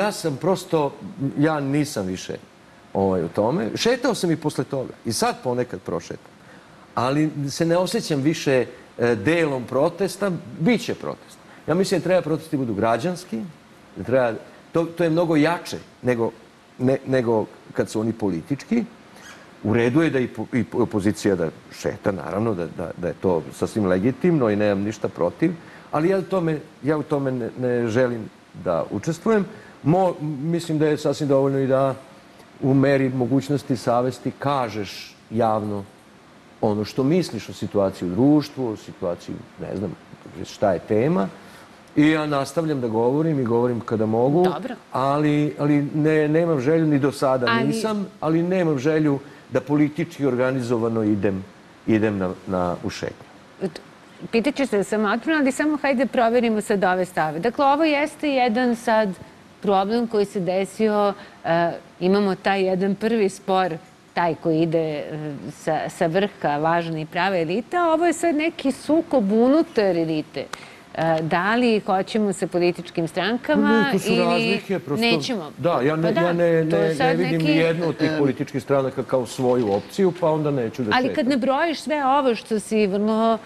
ja nisam više u tome. Šetao sam i posle toga. I sad ponekad prošetam. Ali se ne osjećam više delom protesta. Biće protest. Ja mislim da treba protesti budu građanski. To je mnogo jače nego kad su oni politički. U redu je da i opozicija da šeta, naravno, da je to sasvim legitimno i nemam ništa protiv, ali ja u tome ne želim da učestvujem. Mislim da je sasvim dovoljno i da u meri mogućnosti savesti kažeš javno ono što misliš o situaciji u društvu, o situaciji, ne znam šta je tema. I ja nastavljam da govorim i govorim kada mogu, ali nemam želju, ni do sada nisam, ali nemam želju da politički organizovano idem u šetnju. Pitaću se da sam otvorena, ali samo hajde proverimo sad ove stave. Dakle, ovo jeste jedan sad problem koji se desio, imamo taj jedan prvi spor, taj koji ide sa vrha važna i prava elita, a ovo je sad neki sukob unutar elite. Da li hoćemo sa političkim strankama ili nećemo? Da, ja ne vidim ni jednu od tih političkih stranaka kao svoju opciju, pa onda neću da šetam. Ali kad ne brojiš sve ovo što si vrlo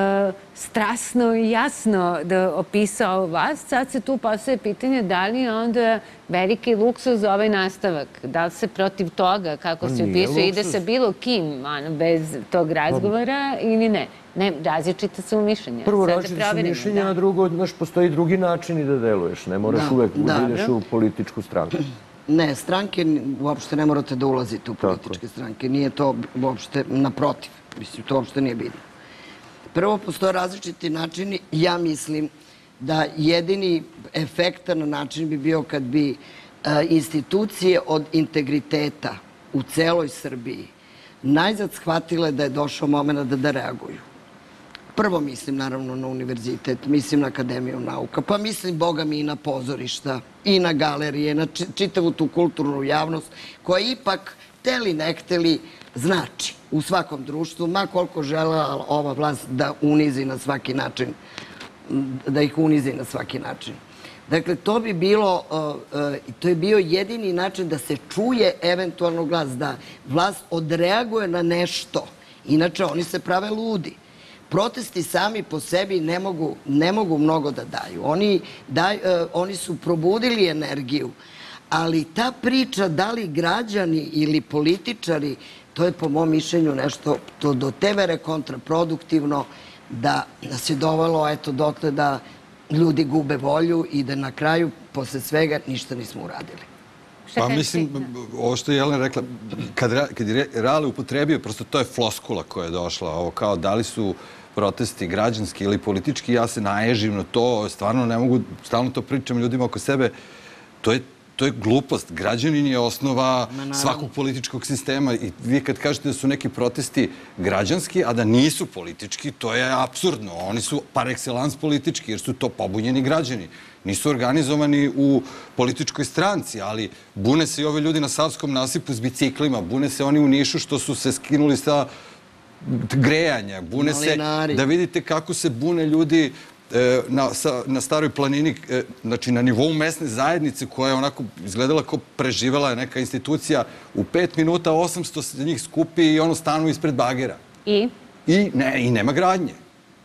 strasno i jasno opisao vlast, sad se tu postaje pitanje da li je onda veliki luksuz za ovaj nastavak. Da li se protiv toga, kako se opisuje, ide sa bilo kim bez tog razgovora ili ne? Ne, različite su mišljenja. Prvo različite su mišljenja, a drugo, postoji drugi način da deluješ. Ne moraš uvek da ideš u političku stranku. Ne, stranke, uopšte ne morate da ulazite u političke stranke. Nije to uopšte naprotiv. Mislim, to uopšte nije bitno. Prvo, postoje različiti načini. Ja mislim da jedini efektan način bi bio kad bi institucije od integriteta u celoj Srbiji najzad shvatile da je došao moment da reaguju. Prvo mislim, naravno, na univerzitet, mislim na Akademiju nauka, pa mislim, boga mi, i na pozorišta, i na galerije, na čitavu tu kulturnu javnost, koja ipak, hteli ne hteli, znači u svakom društvu, ma koliko žela ova vlast da unizi na svaki način, da ih unizi na svaki način. Dakle, to bi bilo, to je bio jedini način da se čuje eventualno glas, da vlast odreaguje na nešto. Inače, oni se prave ludi. Protesti sami po sebi ne mogu mnogo da daju. Oni su probudili energiju, ali ta priča da li građani ili političari, to je po mom mišljenju nešto do te mere kontraproduktivno da nas je dovelo dotle da ljudi gube volju i da na kraju, posle svega, ništa nismo uradili. Pa mislim, ovo što je Jelena rekla, kad je Reale upotrebio, prosto to je floskula koja je došla, ovo kao da li su protesti građanski ili politički, ja se naježim na to, stvarno ne mogu, stalno to pričam ljudima oko sebe, to je glupost. Građanin je osnova svakog političkog sistema i vi kad kažete da su neki protesti građanski, a da nisu politički, to je apsurdno. Oni su par excellence politički jer su to pobunjeni građani. Nisu organizovani u političkoj stranci, ali bune se i ove ljudi na Savskom nasipu s biciklima, bune se oni u Nišu što su se skinuli sa grejanja, bune se da vidite kako se bune ljudi na Staroj planini, znači na nivou mesne zajednice koja je onako izgledala kao preživela je neka institucija, u 5 minuta 800 se njih skupi i ono stanu ispred bagera. I? I nema gradnje.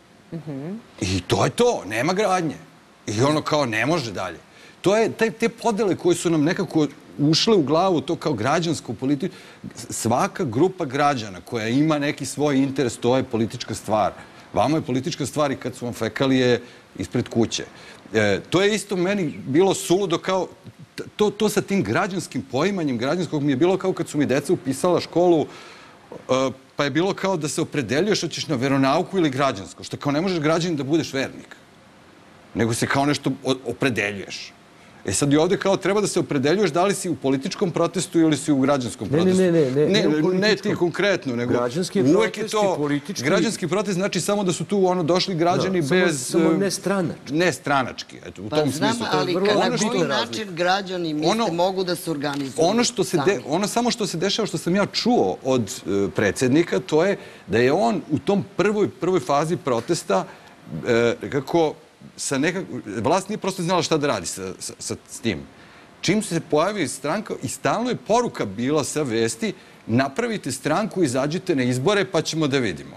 I to je to, nema gradnje. I ono kao ne može dalje. To je te podele koje su nam nekako ušle u glavu, to kao građansko političko. Svaka grupa građana koja ima neki svoj interes, to je politička stvar. Vama je politička stvar i kad su vam fekalije ispred kuće. To je isto meni bilo suludo kao, to sa tim građanskim poimanjem građanskog mi je bilo kao kad su mi deca upisala školu, pa je bilo kao da se opredeljuješ hoćeš na veronauku ili građansko, što kao ne možeš građanin da budeš vernik, nego se kao nešto opredeljuješ. Sad i ovde kao treba da se opredeljuješ da li si u političkom protestu ili si u građanskom protestu. Ne ti konkretno, nego uvek je to... Građanski protest znači samo da su tu došli građani bez... Samo nestranački. Nestranački, u tom smislu. Znam, ali na koji način građani misle mogu da se organizuju? Ono samo što se dešava, što sam ja čuo od predsjednika, to je da je on u tom prvoj fazi protesta kako vlast nije prosto znala šta da radi sa tim. Čim se pojavi stranka, i stalno je poruka bila sa vesti, napravite stranku, izađite na izbore pa ćemo da vidimo.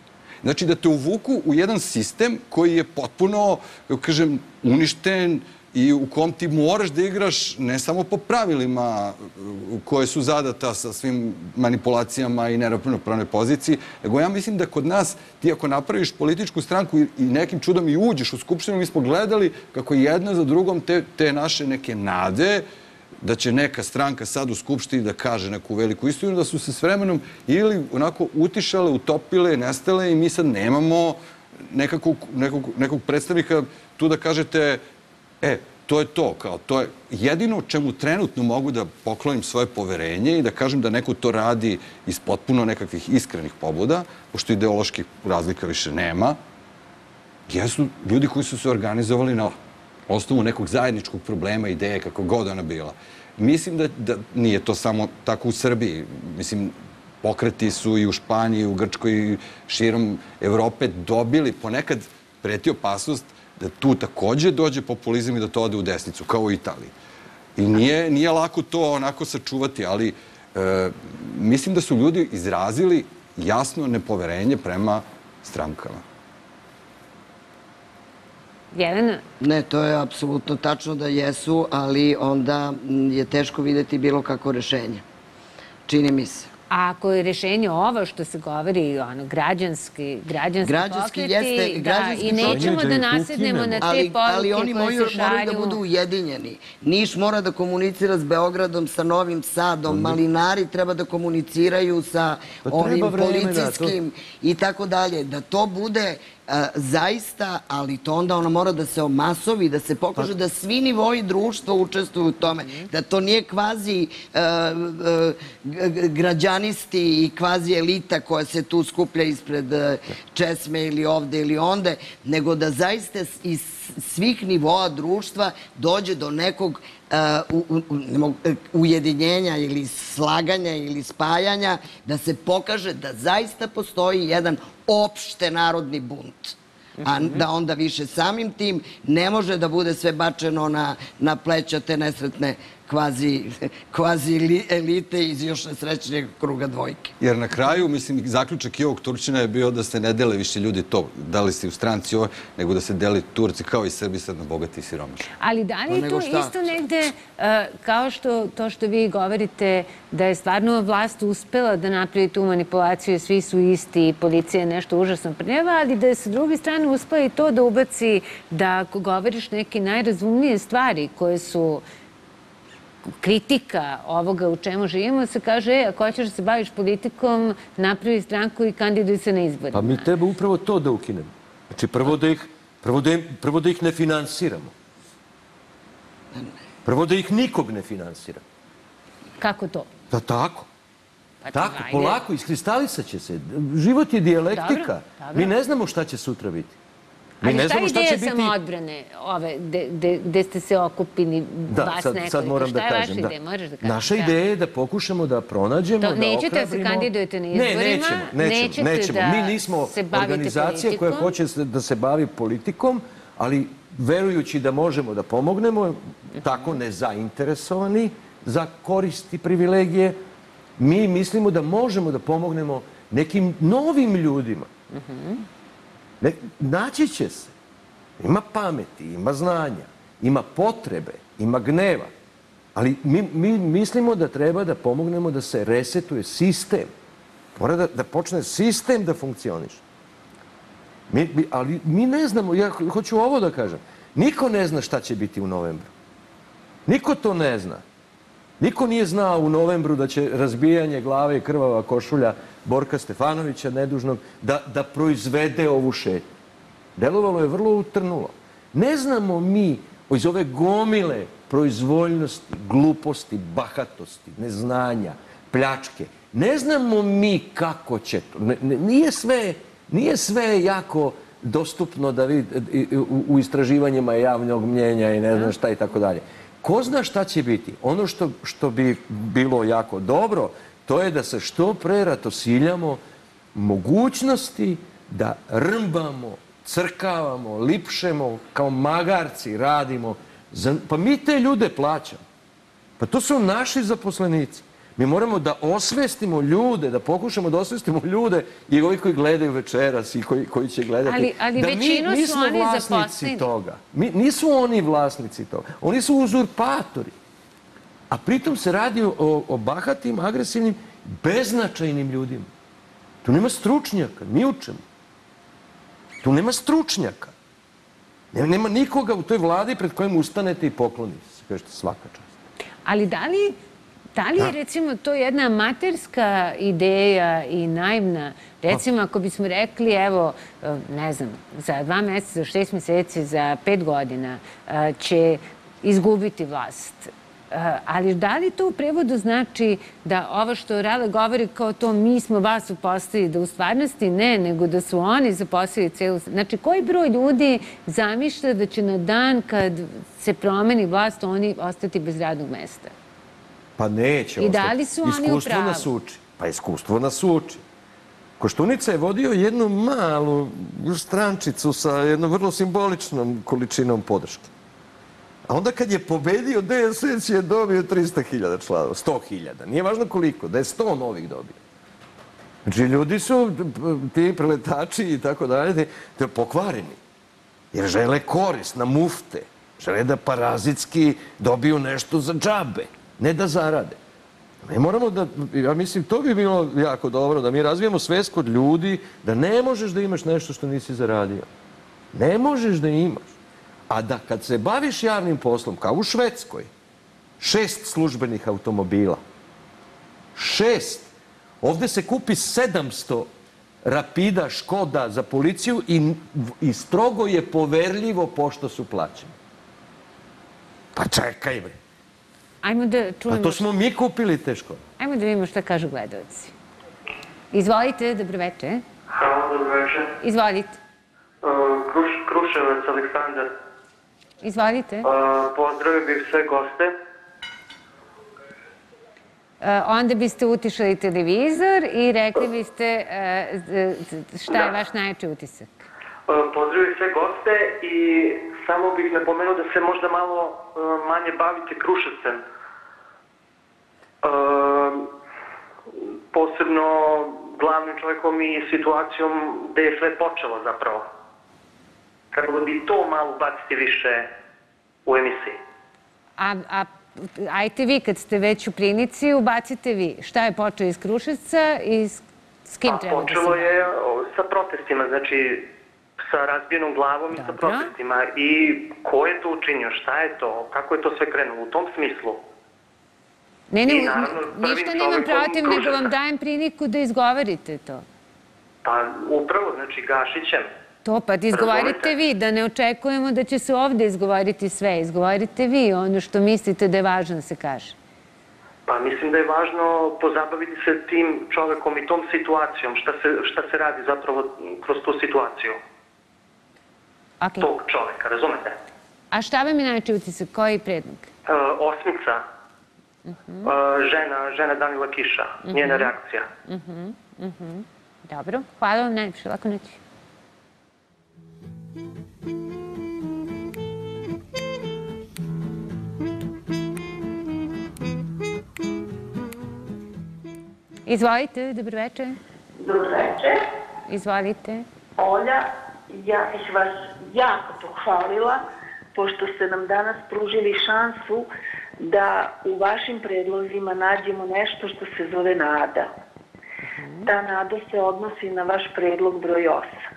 Znači da te uvuku u jedan sistem koji je potpuno, kažem, uništen i u kom ti moraš da igraš ne samo po pravilima koje su zadata sa svim manipulacijama i neravnopravnoj poziciji, nego ja mislim da kod nas ti ako napraviš političku stranku i nekim čudom i uđeš u Skupštinu, mi smo gledali kako jedna za drugom te naše neke nade da će neka stranka sad u Skupštini da kaže neku veliku istinu, da su se s vremenom ili onako utišale, utopile, nestale i mi sad nemamo nekog predstavnika tu da kažete to je to, kao to je jedino čemu trenutno mogu da poklonim svoje poverenje i da kažem da neko to radi iz potpuno nekakvih iskrenih pobuda, pošto ideoloških razlika više nema, jesu ljudi koji su se organizovali na osnovu nekog zajedničkog problema, ideje, kako god ona bila. Mislim da nije to samo tako u Srbiji. Mislim, pokreti su i u Španiji, i u Grčkoj, i širom Evrope dobili ponekad preti opasnost da tu takođe dođe populizam i da to ode u desnicu, kao u Italiji. I nije lako to onako sačuvati, ali mislim da su ljudi izrazili jasno nepoverenje prema strankama. Jelena? Ne, to je apsolutno tačno da jesu, ali onda je teško videti bilo kako rešenje. Čini mi se. A ako je rešenje ovo što se govori, građanski pokreti, i nećemo da nasednemo na te poruke koje se šalju. Ali oni moraju da budu ujedinjeni. Niš mora da komunicira s Beogradom, sa Novim Sadom, malinari treba da komuniciraju sa ovim policijskim i tako dalje. Da to bude zaista, ali to onda ona mora da se omasovi, da se pokaže da svi nivoji društva učestvuju u tome, da to nije kvazi građanisti i kvazi elita koja se tu skuplja ispred česme ili ovde ili onde, nego da zaista iz svih nivoa društva dođe do nekog ujedinjenja ili slaganja ili spajanja, da se pokaže da zaista postoji jedan opšte narodni bunt. A da onda više samim tim ne može da bude sve bačeno na pleća te nesretne kvazi elite iz još nesrećnijeg kruga dvojke. Jer na kraju, mislim, zaključak i ovog Turčina je bio da se ne dele više ljudi to, da li si u stranci ovo, nego da se deli Turci kao i Srbi sad na bogati i siromašni. Ali da li je to isto negde, kao to što vi govorite, da je stvarno vlast uspela da napravi tu manipulaciju, svi su isti i policija je nešto užasno prljava, ali da je sa druge strane uspela i to da ubaci da ako govoriš neke najrazumnije stvari koje su kritika ovoga u čemu živimo, se kaže, ako hoćeš da se baviš politikom, napravi stranku i kandiduj se na izborima. Pa mi treba upravo to da ukinemo. Znači, prvo da ih ne finansiramo. Prvo da ih nikog ne finansiramo. Kako to? Da tako. Tako, polako, iskristalisat će se. Život je dijalektika. Mi ne znamo šta će sutra biti. Ali šta je ideja samoodbrane gde ste se okupili vas nekoliko? Sad moram da kažem. Naša ideja je da pokušamo da pronađemo, da ohrabrimo. Nećete da se kandidujete na izborima? Nećemo. Mi nismo organizacija koja hoće da se bavi politikom, ali verujući da možemo da pomognemo, tako nezainteresovani za korist i privilegije, mi mislimo da možemo da pomognemo nekim novim ljudima. Naći će se. Ima pameti, ima znanja, ima potrebe, ima gneva. Ali mi mislimo da treba da pomognemo da se resetuje sistem. Mora da počne sistem da funkcioniše. Ali mi ne znamo, ja hoću ovo da kažem, niko ne zna šta će biti u novembru. Niko to ne zna. Niko nije znao u novembru da će razbijanje glave i krvava košulja Borka Stefanovića, nedužnog, da proizvede ovu šetnju. Delovalo je vrlo utrnulo. Ne znamo mi iz ove gomile proizvoljnosti, gluposti, bahatosti, neznanja, pljačke, ne znamo mi kako će to. Nije sve jako dostupno u istraživanjima javnog mnjenja i ne znam šta i tako dalje. Ko zna šta će biti? Ono što bi bilo jako dobro, to je da se što pre ratosiljamo mogućnosti da rmbamo, crkavamo, lipšemo, kao magarci radimo. Pa mi te ljude plaćamo. Pa to su naši zaposlenici. Mi moramo da osvestimo ljude, da pokušamo da osvestimo ljude i ovi koji gledaju večeras i koji će gledati. Ali većinu su oni zaposleni. Nisu oni vlasnici toga. Oni su uzurpatori. A pritom se radi o bahatim, agresivnim, beznačajnim ljudima. Tu nema stručnjaka, ni u čemu. Tu nema stručnjaka. Nema nikoga u toj vladi pred kojim ustanete i poklonite se. Kažete svaka čast. Ali da li je recimo to jedna amaterska ideja i naivna? Recimo ako bismo rekli, evo, ne znam, za 2 meseca, za 6 meseci, za 5 godina će izgubiti vlast. Ali da li to u prevodu znači da ovo što Rale govori kao to mi smo vas uposlili, da u stvarnosti ne, nego da su oni zaposlili celu... Znači, koji broj ljudi zamišlja da će na dan kad se promeni vlast oni ostati bez radnog mesta? Pa neće ostati. I da li su oni u pravu? Iskustvo nas uči. Pa iskustvo nas uči. Koštunica je vodio jednu malu strančicu sa jednom vrlo simboličnom količinom podrške. A onda kad je pobedio, DSS je dobio 300.000 članova, 100.000. Nije važno koliko, da je 100 novih dobio. Znači, ljudi su, ti preletači i tako dalje, pokvareni. Jer žele korist na mufte. Žele da parazitski dobiju nešto za džabe, ne da zarade. Mi moramo da, ja mislim, to bi bilo jako dobro, da mi razvijemo svest kod ljudi da ne možeš da imaš nešto što nisi zaradio. Ne možeš da imaš. A da kad se baviš javnim poslom, kao u Švedskoj, 6 službenih automobila, 6, ovde se kupi 700 Rapida, Škoda za policiju i strogo je poverljivo pošto su plaćeni. Pa čekaj, bre. Ajmo da čujemo... A to smo mi kupili te Škode. Ajmo da vidimo šta kažu gledalci. Izvolite, dobroveče. Hvala, dobroveče. Izvolite. Kruševac, Aleksandar. Izvolite. Pozdravio bih sve goste. Onda biste utišali televizor i rekli biste šta je vaš najjači utisak. Pozdravio bih sve goste i samo bih napomenuo da se možda malo manje bavite Kruševcem. Posebno glavnim čovjekom i situacijom gde je sve počelo zapravo. Kako bi to malo baciti više u emisiji. Ajte vi, kad ste već u prilici, ubacite vi. Šta je počelo iz Kruševca i s kim treba da se... Počelo je sa protestima, znači sa razbijenom glavom i sa protestima. I ko je to učinio, šta je to, kako je to sve krenulo u tom smislu? Ne, ništa nemam protiv, nego vam dajem priliku da izgovorite to. Pa upravo, znači Gašićem. To, pa izgovorite vi, da ne očekujemo da će se ovde izgovoriti sve. Izgovorite vi ono što mislite da je važno da se kaže. Pa mislim da je važno pozabaviti se tim čovekom i tom situacijom. Šta se radi zapravo kroz tu situaciju? Tog čoveka, razumete? A šta vam je najveći utisak? Koji predlog? Osmica. Žena Danila Kiša. Njena reakcija. Dobro. Hvala vam najviše. Lako noć. Izvolite, dobroveče. Dobroveče. Izvolite. Olja, ja bih vas jako pohvalila, pošto ste nam danas pružili šansu da u vašim predlozima nađemo nešto što se zove nada. Ta nada se odnosi na vaš predlog broj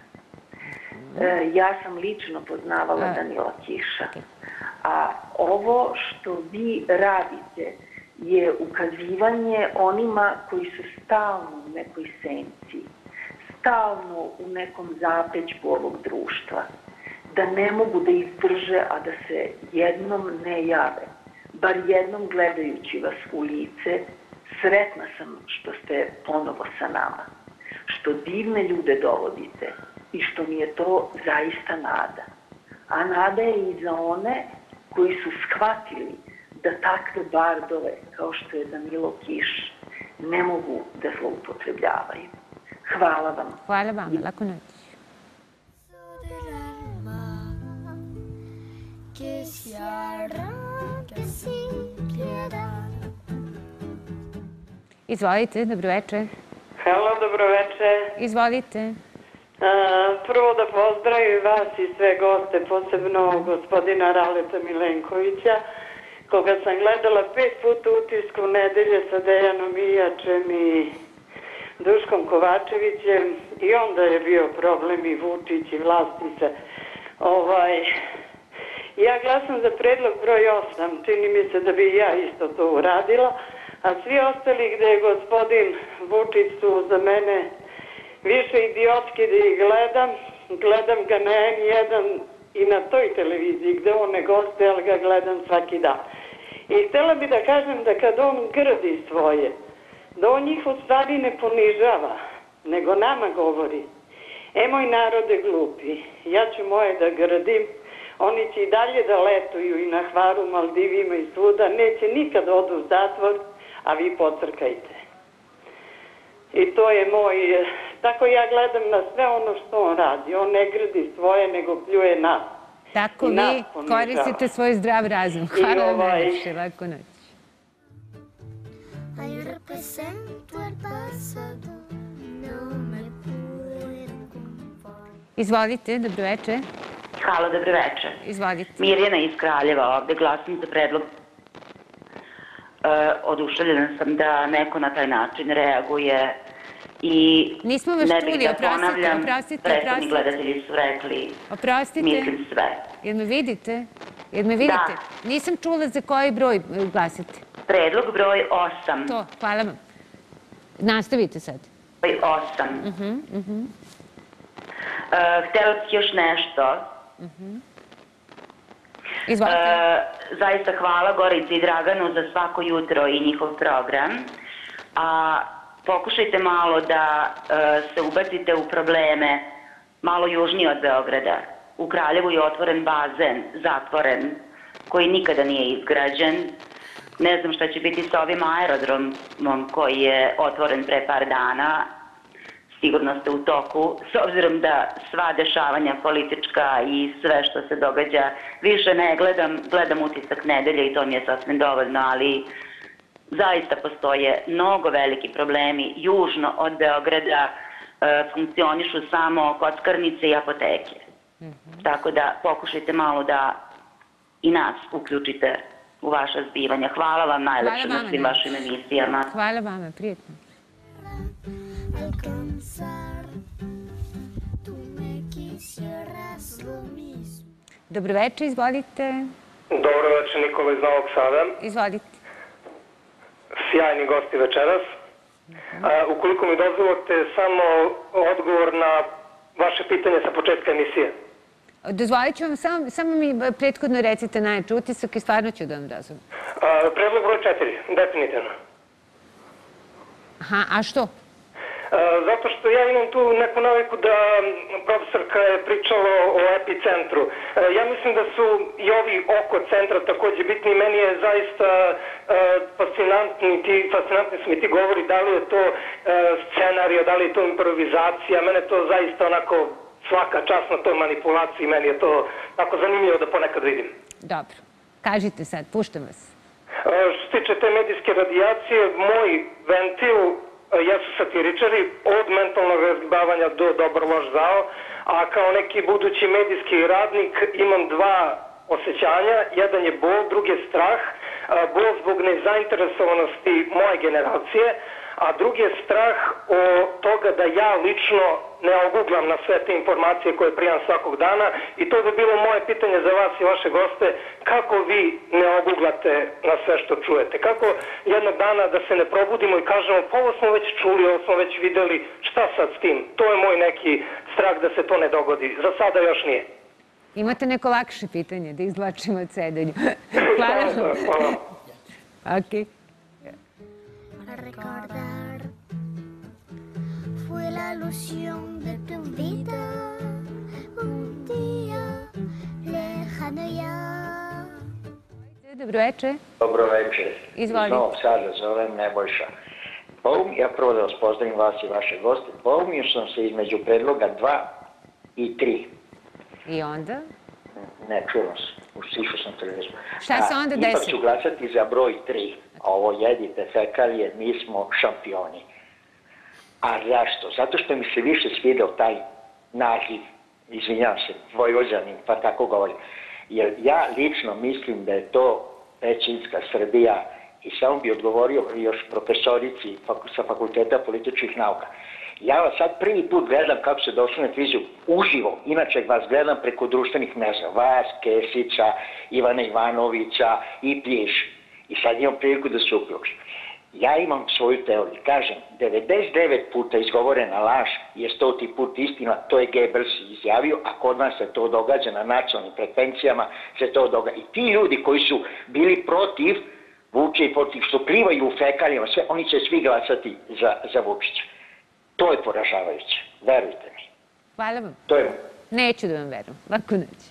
8. Ja sam lično poznavala Danila Kiša. A ovo što vi radite je ukazivanje onima koji su stalno u nekoj senci, stalno u nekom zapećku ovog društva, da ne mogu da izdrže, a da se jednom ne jave. Bar jednom gledajući vas u lice, sretna sam što ste ponovo sa nama, što divne ljude dovodite i što mi je to zaista nada. A nada je i za one koji su shvatili da takve bardove, kao što je Danilo Kiš, ne mogu da zloupotrebljavaju. Hvala vam. Hvala vam. Lako noć. Izvolite, dobroveče. Halo, dobroveče. Izvolite. Prvo da pozdravim vas i sve goste, posebno gospodina Raleta Milenkovića, koga sam gledala 5 puta utisku nedelje sa Dejanom Ijačem i Duškom Kovačevićem i onda je bio problem i Vučić i Vlastića. Ja glasam za predlog broj 8, čini mi se da bi ja isto to uradila, a svi ostali gde je gospodin Vučić su za mene više idiotski da ih gledam ga na N1 i na toj televiziji gde on ne goste, ali ga gledam svaki dan. I htjela bi da kažem da kad on grdi svoje, da on njih u stvari ne ponižava, nego nama govori. Moj narode glupi, ja ću moje da grdim, oni će i dalje da letuju i na Hvaru, Maldivima i svuda, neće nikad odu u zatvor, a vi pocrkajte. I to je moj, tako ja gledam na sve ono što on radi. On ne grdi svoje, nego pljuje nas. Tako vi koristite svoj zdrav razum. Hvala vam najviše, laku noć. Izvolite, dobroveče. Halo, dobroveče. Izvolite. Mirjana iz Kraljeva ovde, glasam za predlog. Oduševljena sam da neko na taj način reaguje i nismo vas čuli, oprostite. Prethodni gledatelji su rekli, mislim sve. Jel me vidite? Da. Nisam čula za koji broj glasite. Predlog broj 8. To, hvala vam. Nastavite sad. Broj 8. Htjela bih još nešto. Zaista hvala Gorici i Draganu za svako jutro i njihov program. A pokušajte malo da se ubacite u probleme malo južnije od Beograda. U Kraljevu je otvoren bazen, zatvoren, koji nikada nije izgrađen. Ne znam šta će biti sa ovim aerodromom koji je otvoren pre par dana. Sigurno ste u toku, s obzirom da sva dešavanja politička i sve što se događa, više ne gledam utisak nedelje i to mi je sasvim dovoljno, ali zaista postoje mnogo veliki problemi. Južno od Beograda funkcionišu samo kockarnice i apoteke. Tako da pokušajte malo da i nas uključite u vaša zbivanja. Hvala vam najlepše na svim vašim emisijama. Hvala vama, prijetno. Dobroveče, izvolite. Dobroveče, Nikola iz Novog Sada. Izvolite. Sjajni gosti večeras. Ukoliko mi dozvolite samo odgovor na vaše pitanje sa početka emisije. Dozvolit ću vam, samo mi prethodno recite najjači utisak i stvarno ću da vam dozvolim. Predlog broj 4, definitivno. Aha, a što? Zato što ja imam tu neku naviku da profesorka je pričala o epicentru. Ja mislim da su i ovi oko centra takođe bitni. Meni je zaista fascinantni su mi ti govori, da li je to scenarija, da li je to improvizacija. Mene to zaista onako svaka čast na toj manipulaciji. Meni je to tako zanimljivo da ponekad vidim. Dobro. Kažite sad, puštam vas. Što se tiče te medijske radijacije, moj ventil jesu satiričari, od mentalnog razgibavanja do dobro loš zao, a kao neki budući medijski radnik imam dva osjećanja. Jedan je bol, drugi je strah. Bol zbog nezainteresovanosti moje generacije, a drugi je strah od toga da ja lično ne oguglam na sve te informacije koje prijam svakog dana. I to bi bilo moje pitanje za vas i vaše goste, kako vi ne oguglate na sve što čujete? Kako jednog dana da se ne probudimo i kažemo, pa ovo smo već čuli, ovo smo već videli, šta sad s tim? To je moj neki strah da se to ne dogodi. Za sada još nije. Imate neko lakše pitanje da izvlačimo od sedenju. Hvala vam. Hvala. Okej. Recordar fue la ilusión de tu vida un día lejano ya. Dobroveče. Dobroveče. Izvolite. Iz Novog Sada zovem Nebojša. Ja prvo da vas pozdravim vas i vaše goste. Poumio sam se između predloga 2 i 3. I onda? Ne, čuvam se. Ustišao sam televizor. Šta se onda desi? Ipak ću glasati za broj 3. ovo jedite fekalije, mi smo šampioni. A zašto? Zato što mi se više svidao taj naziv, izvinjam se, Vojvođanin, pa tako govorim. Jer ja lično mislim da je to većinska Srbija i samo bi odgovorio još profesorici sa Fakulteta političkih nauka. Ja vas sad prvi put gledam kako se došlo na televiziju uživo, inače vas gledam preko društvenih mreža, vas, Kesića, Ivana Ivanovića i Pljiš. I sad imam priliku da se uključim. Ja imam svoju teoriju, kažem, 99 puta izgovorena laž je 100. put istina, to je Goebbels izjavio, a kod nas se to događa na nacionalnim frekvencijama, se to događa. I ti ljudi koji su bili protiv Vučića i protiv što plivaju u fekalijama, sve, oni će svi glasati za Vučića. To je poražavajuće, verujte mi. Hvala vam. To je... Neću da vam verujem, lako neću.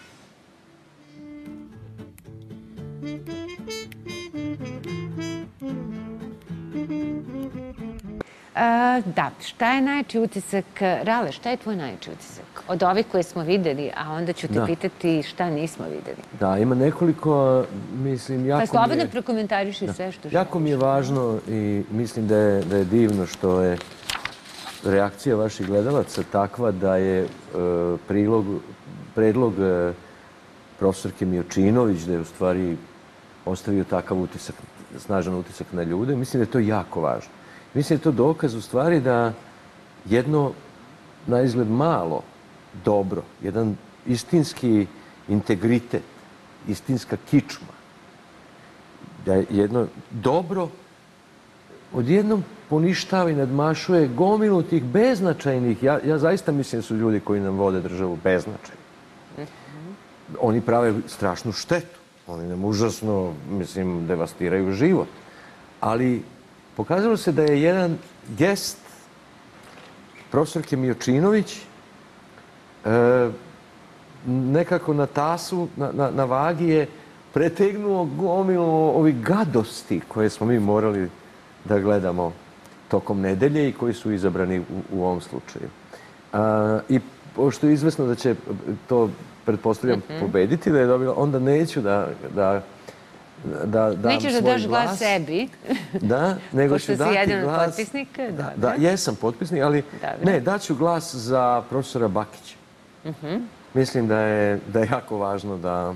Da, šta je najjači utisak, Rale, šta je tvoj najjači utisak? Od ovih koje smo videli, a onda ću te pitati šta nismo videli. Da, ima nekoliko, mislim, jako mi je... Pa slobodno prokomentariši sve što želiš. Jako mi je važno i mislim da je divno što je reakcija vaših gledalaca takva da je predlog profesorke Miočinović, da je u stvari ostavio takav utisak, snažan utisak na ljude. Mislim da je to jako važno. Mislim da je to dokaz u stvari da jedno na izgled malo dobro, jedan istinski integritet, istinska kičma, da je jedno dobro odjednom poništava i nadmašuje gomilu tih beznačajnih, ja zaista mislim da su ljudi koji nam vode državu beznačajni. Oni prave strašnu štetu, oni nam užasno, mislim, devastiraju život, ali pokazalo se da je jedan gest profesorke Miočinović nekako na tasu, na vagi je pretegnuo gomilu ovih gadosti koje smo mi morali da gledamo tokom nedelje i koji su izabrani u ovom slučaju. I pošto je izvesno da će to, pretpostavljam, pobediti, da je dobila, onda neću da dam svoj glas. Nećeš da daš glas sebi, da, nego ću dati glas... Pošto si jedan od potpisnika. Da, jesam potpisnik, ali ne, daću glas za profesora Bakića. Mislim da je jako važno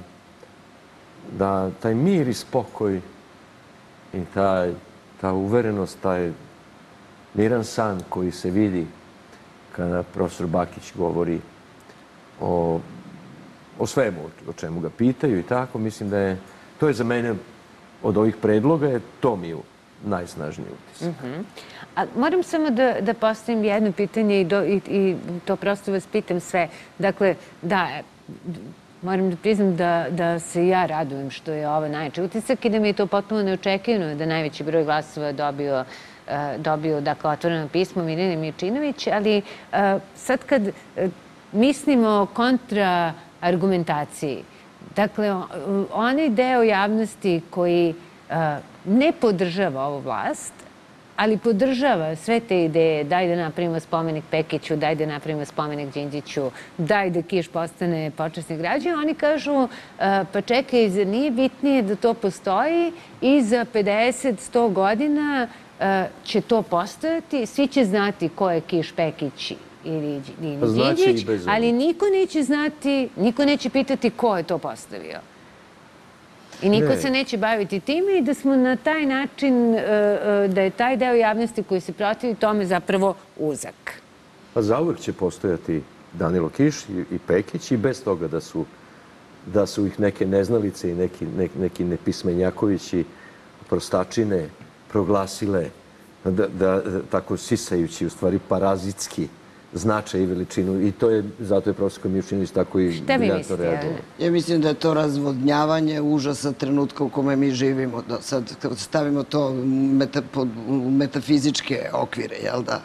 da taj mir i spokoj i ta uverenost, taj miran san koji se vidi kada profesor Bakić govori o svemu o čemu ga pitaju i tako, mislim da je, to je za mene od ovih predloga, to mi je najsnažniji utisak. A moram samo da postavim jedno pitanje i to prosto vas pitam sve. Dakle, da, moram da priznam da se ja radujem što je ovo najjači utisak i da mi je to potpuno neočekivano da najveći broj glasova dobio dakle, otvoreno pismo Mirjane Miočinović, ali sad kad mislimo kontra argumentaciji, dakle, onaj deo javnosti koji ne podržava ovu vlast, ali podržava sve te ideje, daj da napravimo spomenik Pekiću, daj da napravimo spomenik Đinđiću, daj da Kiš postane počasni građanin, oni kažu, pa čekaj, zar nije bitnije da to postoji i za 50-100 godina će to postojati, svi će znati ko je Kiš, Pekić ili Đinđić, ali niko neće znati, niko neće pitati ko je to postavio. I niko se neće baviti time i da smo na taj način, da je taj deo javnosti koji se protivi tome zapravo uzak. Pa zauvek će postojati Danilo Kiš i Pekić i bez toga da su ih neke neznalice i neki nepismenjakovići, prostačine proglasile tako sisajući, u stvari parazitski značaj i veličinu i zato je profesor Miočinović tako i briljantno reagovao. Ja mislim da je to razvodnjavanje užasa trenutka u kome mi živimo. Sad stavimo to u metafizičke okvire, jel da?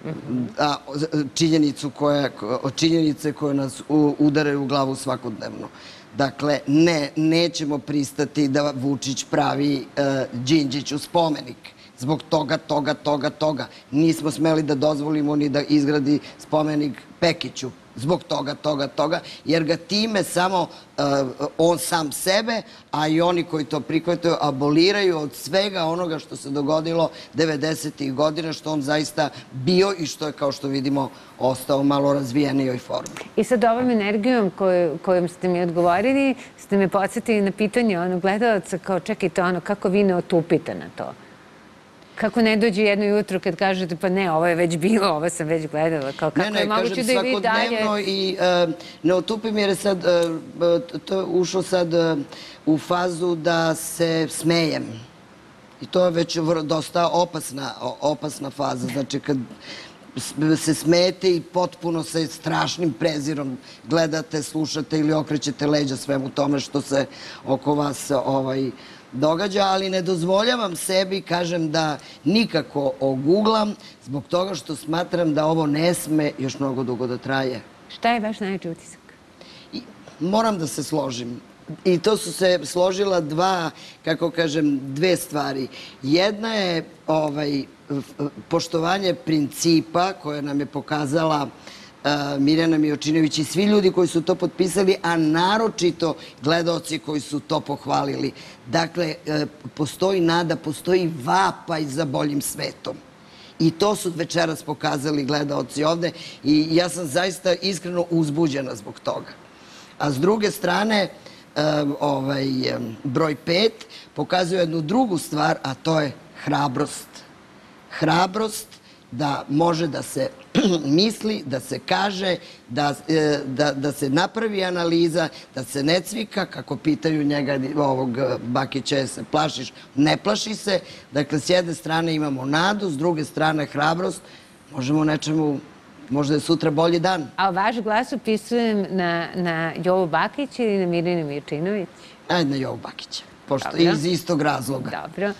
Činjenice koje nas udaraju u glavu svakodnevno. Dakle, nećemo pristati da Vučić pravi Đinđiću spomenik. Zbog toga. Nismo smeli da dozvolimo ni da izgradi spomenik Pekiću. zbog toga, jer ga time samo on sam sebe, a i oni koji to prihvataju, aboliraju od svega onoga što se dogodilo 90. godina, što on zaista bio i što je, kao što vidimo, ostao malo razvijenijoj formi. I sad ovom energijom kojom ste mi odgovorili, ste me podsjetili na pitanje onog gledalaca, kao čekajte ono, kako vi ne otupite na to? Kako ne dođe jedno jutro kad kažete pa ne, ovo je već bilo, ovo sam već gledala. Kako je moguće da i vi dalje... Ne, kažem svakodnevno i ne otupim jer je sad ušlo sad u fazu da se smejem. I to je već dosta opasna faza. Znači kad se smete i potpuno sa strašnim prezirom gledate, slušate ili okrećete leđa svemu tome što se oko vas događa, ali ne dozvoljavam sebi, kažem, da nikako oguglam zbog toga što smatram da ovo ne sme još mnogo dugo da traje. Šta je vaš najveći utisak? Moram da se složim. I to su se složila dve stvari. Jedna je poštovanje principa koje nam je pokazala Mirjana Mijočinović i svi ljudi koji su to potpisali, a naročito gledaoci koji su to pohvalili. Dakle, postoji nada, postoji vapaj za boljim svetom. I to su večeras pokazali gledaoci ovde i ja sam zaista iskreno uzbuđena zbog toga. A s druge strane, broj 5 pokazuje jednu drugu stvar, a to je hrabrost. Hrabrost da može da se misli, da se kaže, da se napravi analiza, da se ne cvika, kako pitaju njega, ovog Bakića, se plašiš? Ne plaši se. Dakle, s jedne strane imamo nadu, s druge strane hrabrost. Možemo nečemu, možda je sutra bolji dan. A vaš glas upisujem na Jovu Bakića ili na Mirjanu Mijočinović? Ajde na Jovu Bakića, pošto iz istog razloga. Dobro.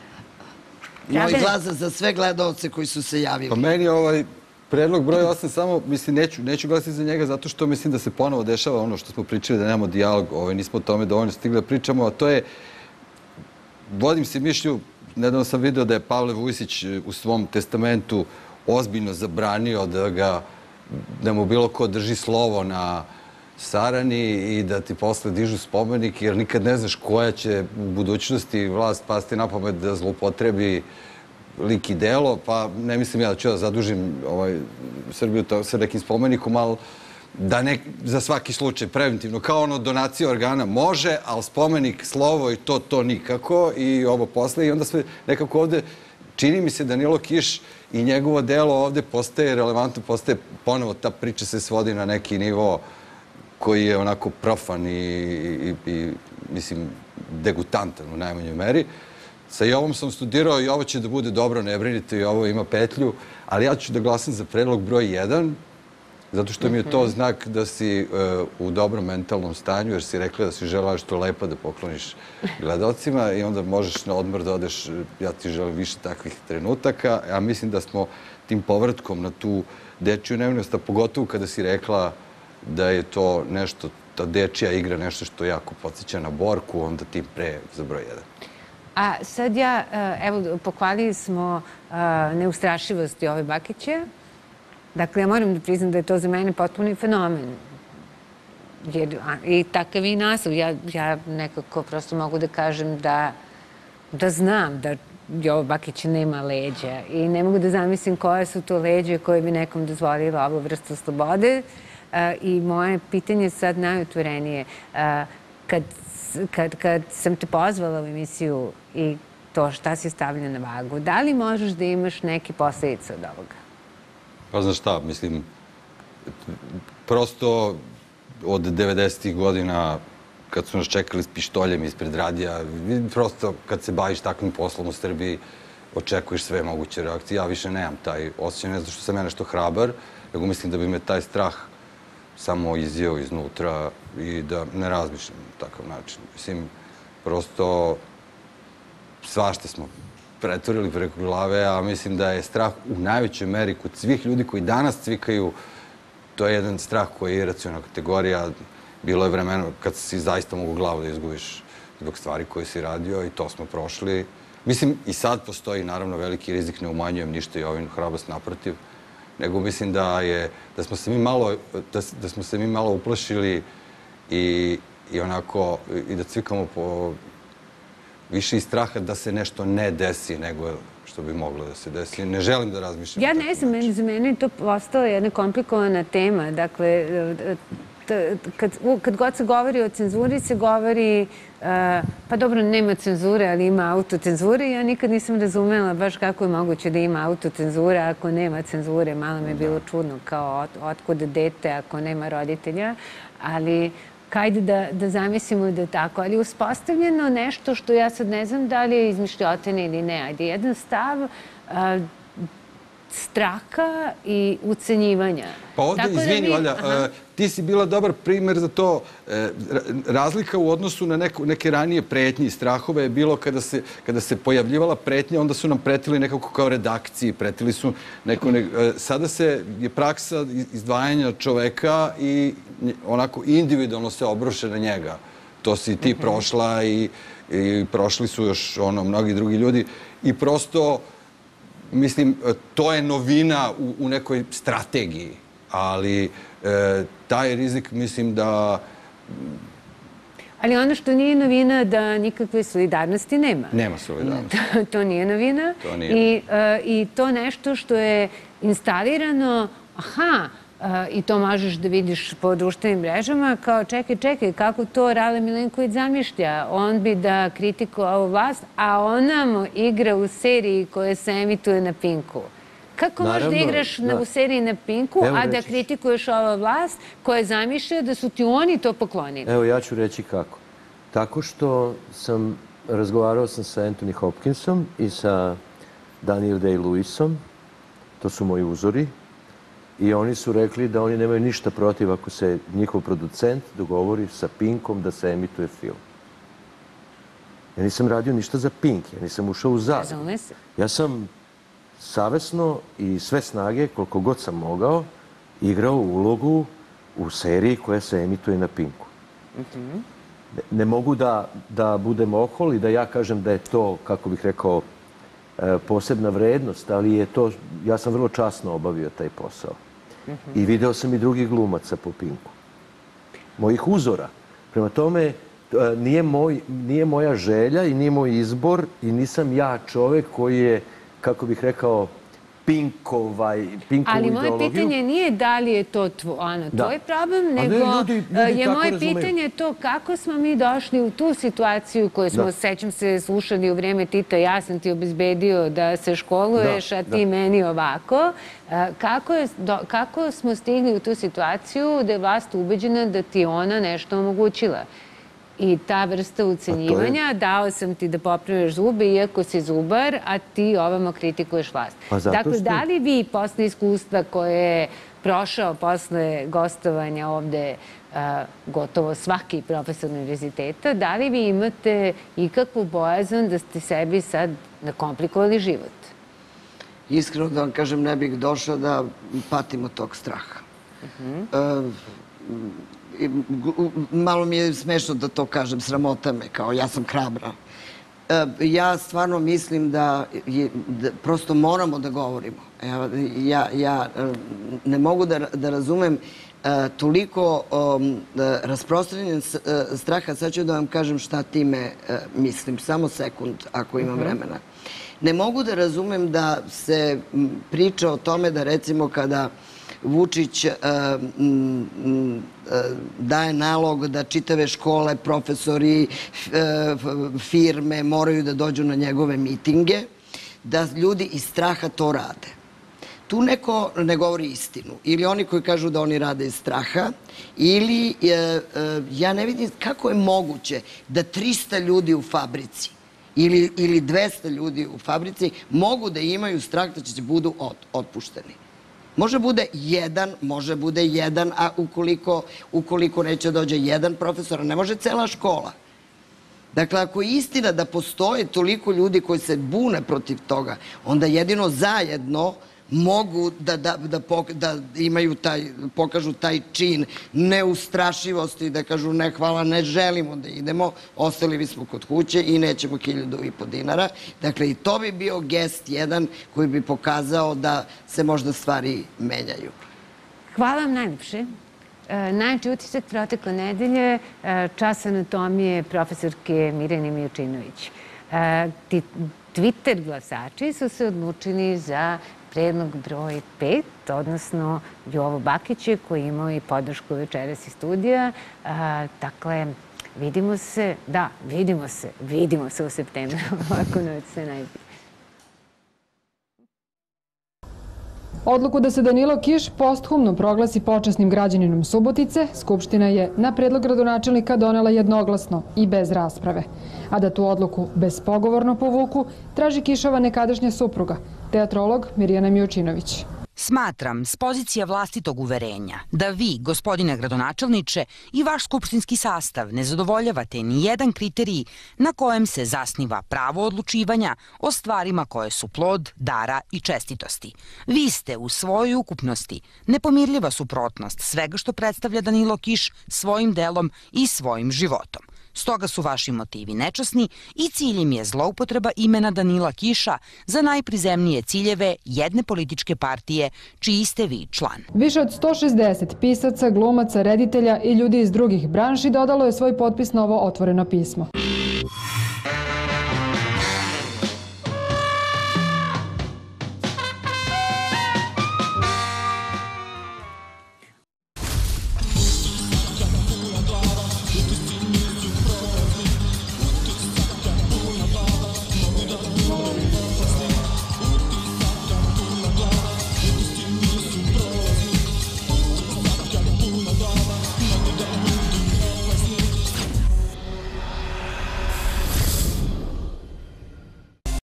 Moj glas za sve gledaoce koji su se javili. Pa meni je predlog broj 8 samo, mislim, neću glasiti za njega zato što mislim da se ponovo dešava ono što smo pričali, da nemamo dijalog, nismo o tome dovoljno stigli da pričamo, a to je, vodim se mišlju, nedavno sam video da je Pavle Vujsić u svom testamentu ozbiljno zabranio da mu bilo ko drži slovo na Sarani i da ti posle dižu spomenik, jer nikad ne znaš koja će u budućnosti vlast pasti na pamet da zloupotrebi lik i delo, pa ne mislim ja da ću da zadužim Srbiju sa nekim spomenikom, ali da ne za svaki slučaj preventivno, kao donacija organa može, ali spomenik, slovo i to nikako i ovo posle. I onda sve nekako ovde čini mi se Danilo Kiš i njegovo delo ovde postaje relevantno, postaje ponovo, ta priča se svodi na neki nivo koji je onako profan i mislim, degutantan u najmanjoj meri. Sa Jovom sam studirao i ovo će da bude dobro, ne brinite, i ovo ima petlju, ali ja ću da glasam za predlog broj 1, zato što mi je to znak da si u dobrom mentalnom stanju, jer si rekla da si žela što lepo da pokloniš gledalcima i onda možeš na odmor da odeš, ja ti želim više takvih trenutaka, a mislim da smo tim povratkom na tu dečiju nevinost, a pogotovo kada si rekla da je to nešto, ta dečija igra nešto što jako podsjeća na Borku, onda tim pre za broj 1. A sad evo, pohvalili smo neustrašivost Jove Bakića. Dakle, ja moram da priznam da je to za mene potpuno fenomen. I takav je i naslov. Ja nekako prosto mogu da kažem da znam da Jovo Bakić nema leđa i ne mogu da zamislim koje su to leđe koje bi nekom dozvolila ovu vrstu slobode. I moje pitanje je sad najotvorenije. Kad sam te pozvala u emisiju i to šta si stavlja na vagu, da li možeš da imaš neke posledice od ovoga? Pa znaš šta, mislim, prosto od 90. godina kad su nas čekali s pištoljem ispred radija, prosto kad se baviš takvim poslom u Srbiji, očekuješ sve moguće reakcije. Ja više nemam taj osjećaj, ne znam što sam ja nešto hrabar, nego mislim da bi me taj strah samo izjeo iznutra i da ne razmišljam na takav način. Mislim, prosto svašta smo pretvorili preko glave, a mislim da je strah u najvećoj meri kod svih ljudi koji danas cvikaju. To je jedan strah koji je iracionalna kategorija. Bilo je vremena kad si zaista mogu glavu da izgubiš zbog stvari koje si radio i to smo prošli. Mislim, i sad postoji naravno veliki rizik, ne umanjujem ništa i ovim hrabrost naprotiv. nego mislim da smo se mi malo uplašili i onako, i da cvikamo više iz straha da se nešto ne desi nego što bi moglo da se desi. Ne želim da razmišljam. Ja ne znam, za mene je to postala jedna komplikovana tema. Dakle, kad god se govori o cenzuri, se govori, pa dobro, nema cenzure, ali ima autocenzure. Ja nikad nisam razumela baš kako je moguće da ima autocenzura ako nema cenzure. Malo mi je bilo čudno, kao otkud dete ako nema roditelja. Ali hajde da zamislimo da je tako. Ali uspostavljeno nešto što ja sad ne znam da li je izmišljotine ili ne. Ajde, jedan stav straha i ucenjivanja. Pa ovdje, izvini, Olja, ti si bila dobar primer za to. Razlika u odnosu na neke ranije pretnje i strahove je bilo kada se pojavljivala pretnja, onda su nam pretili nekako kao redakciji, pretili su sada je praksa izdvajanja čoveka i onako individualno se obruše na njega. To si ti prošla i prošli su još mnogi drugi ljudi i prosto mislim, to je novina u nekoj strategiji, ali taj rizik mislim da... Ali ono što nije novina da nikakve solidarnosti nema. Nema solidarnosti. To nije novina. I to nešto što je instalirano, i to možeš da vidiš po društvenim mrežama, kao čekaj, kako to Rale Milenković zamišlja. On bi da kritikovao vlast, a ona mu igra u seriji koja se emituje na Pinku. Kako možeš da igraš u seriji na Pinku, a da kritikuješ ova vlast koja zamišlja da su ti oni to poklonili? Evo, ja ću reći kako. Tako što razgovarao sam sa Anthony Hopkinsom i sa Daniel Day-Lewisom, to su moji uzori, i oni su rekli da oni nemaju ništa protiv ako se njihov producent dogovori sa Pinkom da se emituje film. Ja nisam radio ništa za Pink, ja nisam ušao u zadnju. Ja sam savesno i sve snage, koliko god sam mogao, igrao ulogu u seriji koja se emituje na Pinku. Ne mogu da budem ohol i da ja kažem da je to, kako bih rekao, posebna vrednost, ali je to, ja sam vrlo časno obavio taj posao. I video sam i drugih glumaca po Pinku. Mojih uzora. Prema tome, nije moja želja i nije moj izbor i nisam ja čovek koji je, kako bih rekao, Pinkovu ideologiju. Ali moje pitanje nije da li je to tvoj problem, nego je moje pitanje to kako smo mi došli u tu situaciju koju smo, sećam se, slušali u vreme Tita, ja sam ti obezbedio da se školuješ, a ti meni ovako. Kako smo stigli u tu situaciju da je vlast ubeđena da ti ona nešto omogućila? I ta vrsta ucenjivanja, dao sam ti da popraviš zube, iako si zubar, a ti ovamo kritikuješ vlast. Dakle, da li vi posle iskustva koje je prošao posle gostovanja ovde gotovo svaki profesor univerziteta, da li vi imate ikakvu bojazan da ste sebi sad nakomplikovali život? Iskreno da vam kažem, ne bih došao da patim od tog straha. Malo mi je smešno da to kažem, sramota me, kao ja sam hrabra. Ja stvarno mislim da prosto moramo da govorimo. Ja ne mogu da razumem toliko rasprostranjen straha. Sad ću da vam kažem šta time mislim. Samo sekund, ako imam vremena. Ne mogu da razumem da se priča o tome da recimo kada Vučić daje nalog da čitave škole, profesori, firme moraju da dođu na njegove mitinge, da ljudi iz straha to rade. Tu neko ne govori istinu. Ili oni koji kažu da oni rade iz straha, ili ja ne vidim kako je moguće da 300 ljudi u fabrici ili 200 ljudi u fabrici mogu da imaju strah da će budu otpušteni. Može bude jedan, a ukoliko neće dođe jedan profesor, ne može cela škola. Dakle, ako je istina da postoje toliko ljudi koji se bune protiv toga, onda jedino zajedno mogu da imaju pokažu taj čin neustrašivosti, da kažu ne hvala, ne želimo da idemo, ostali bismo kod kuće i nećemo 1.500 dinara. Dakle, i to bi bio gest jedan koji bi pokazao da se možda stvari menjaju. Hvala vam najljepše. Najjači utisak protekle nedelje, čas anatomije profesorke Mirjane Mijučinović. Ti Twitter glasači su se odlučili za predlog broj 5, odnosno Jovo Bakića, koji je imao i podršku večeras iz studija. Dakle, vidimo se u septembru, ako noć se najbolje. Odluku da se Danilo Kiš posthumno proglasi počasnim građaninom Subotice, Skupština je na predlog gradonačelnika donela jednoglasno i bez rasprave. A da tu odluku bespogovorno povuku, traži Kišova nekadašnja supruga, teatrolog Mirjana Mijučinović. Smatram s pozicija vlastitog uverenja da vi, gospodine gradonačelniče, i vaš skupštinski sastav ne zadovoljavate ni jedan kriterij na kojem se zasniva pravo odlučivanja o stvarima koje su plod, dara i čestitosti. Vi ste u svojoj ukupnosti nepomirljiva suprotnost svega što predstavlja Danilo Kiš svojim delom i svojim životom. Stoga su vaši motivi nečasni i cilj im je zloupotreba imena Danila Kiša za najprizemnije ciljeve jedne političke partije čiji ste vi član. Više od 160 pisaca, glumaca, reditelja i ljudi iz drugih branši dodalo je svoj potpis na ovo otvoreno pismo.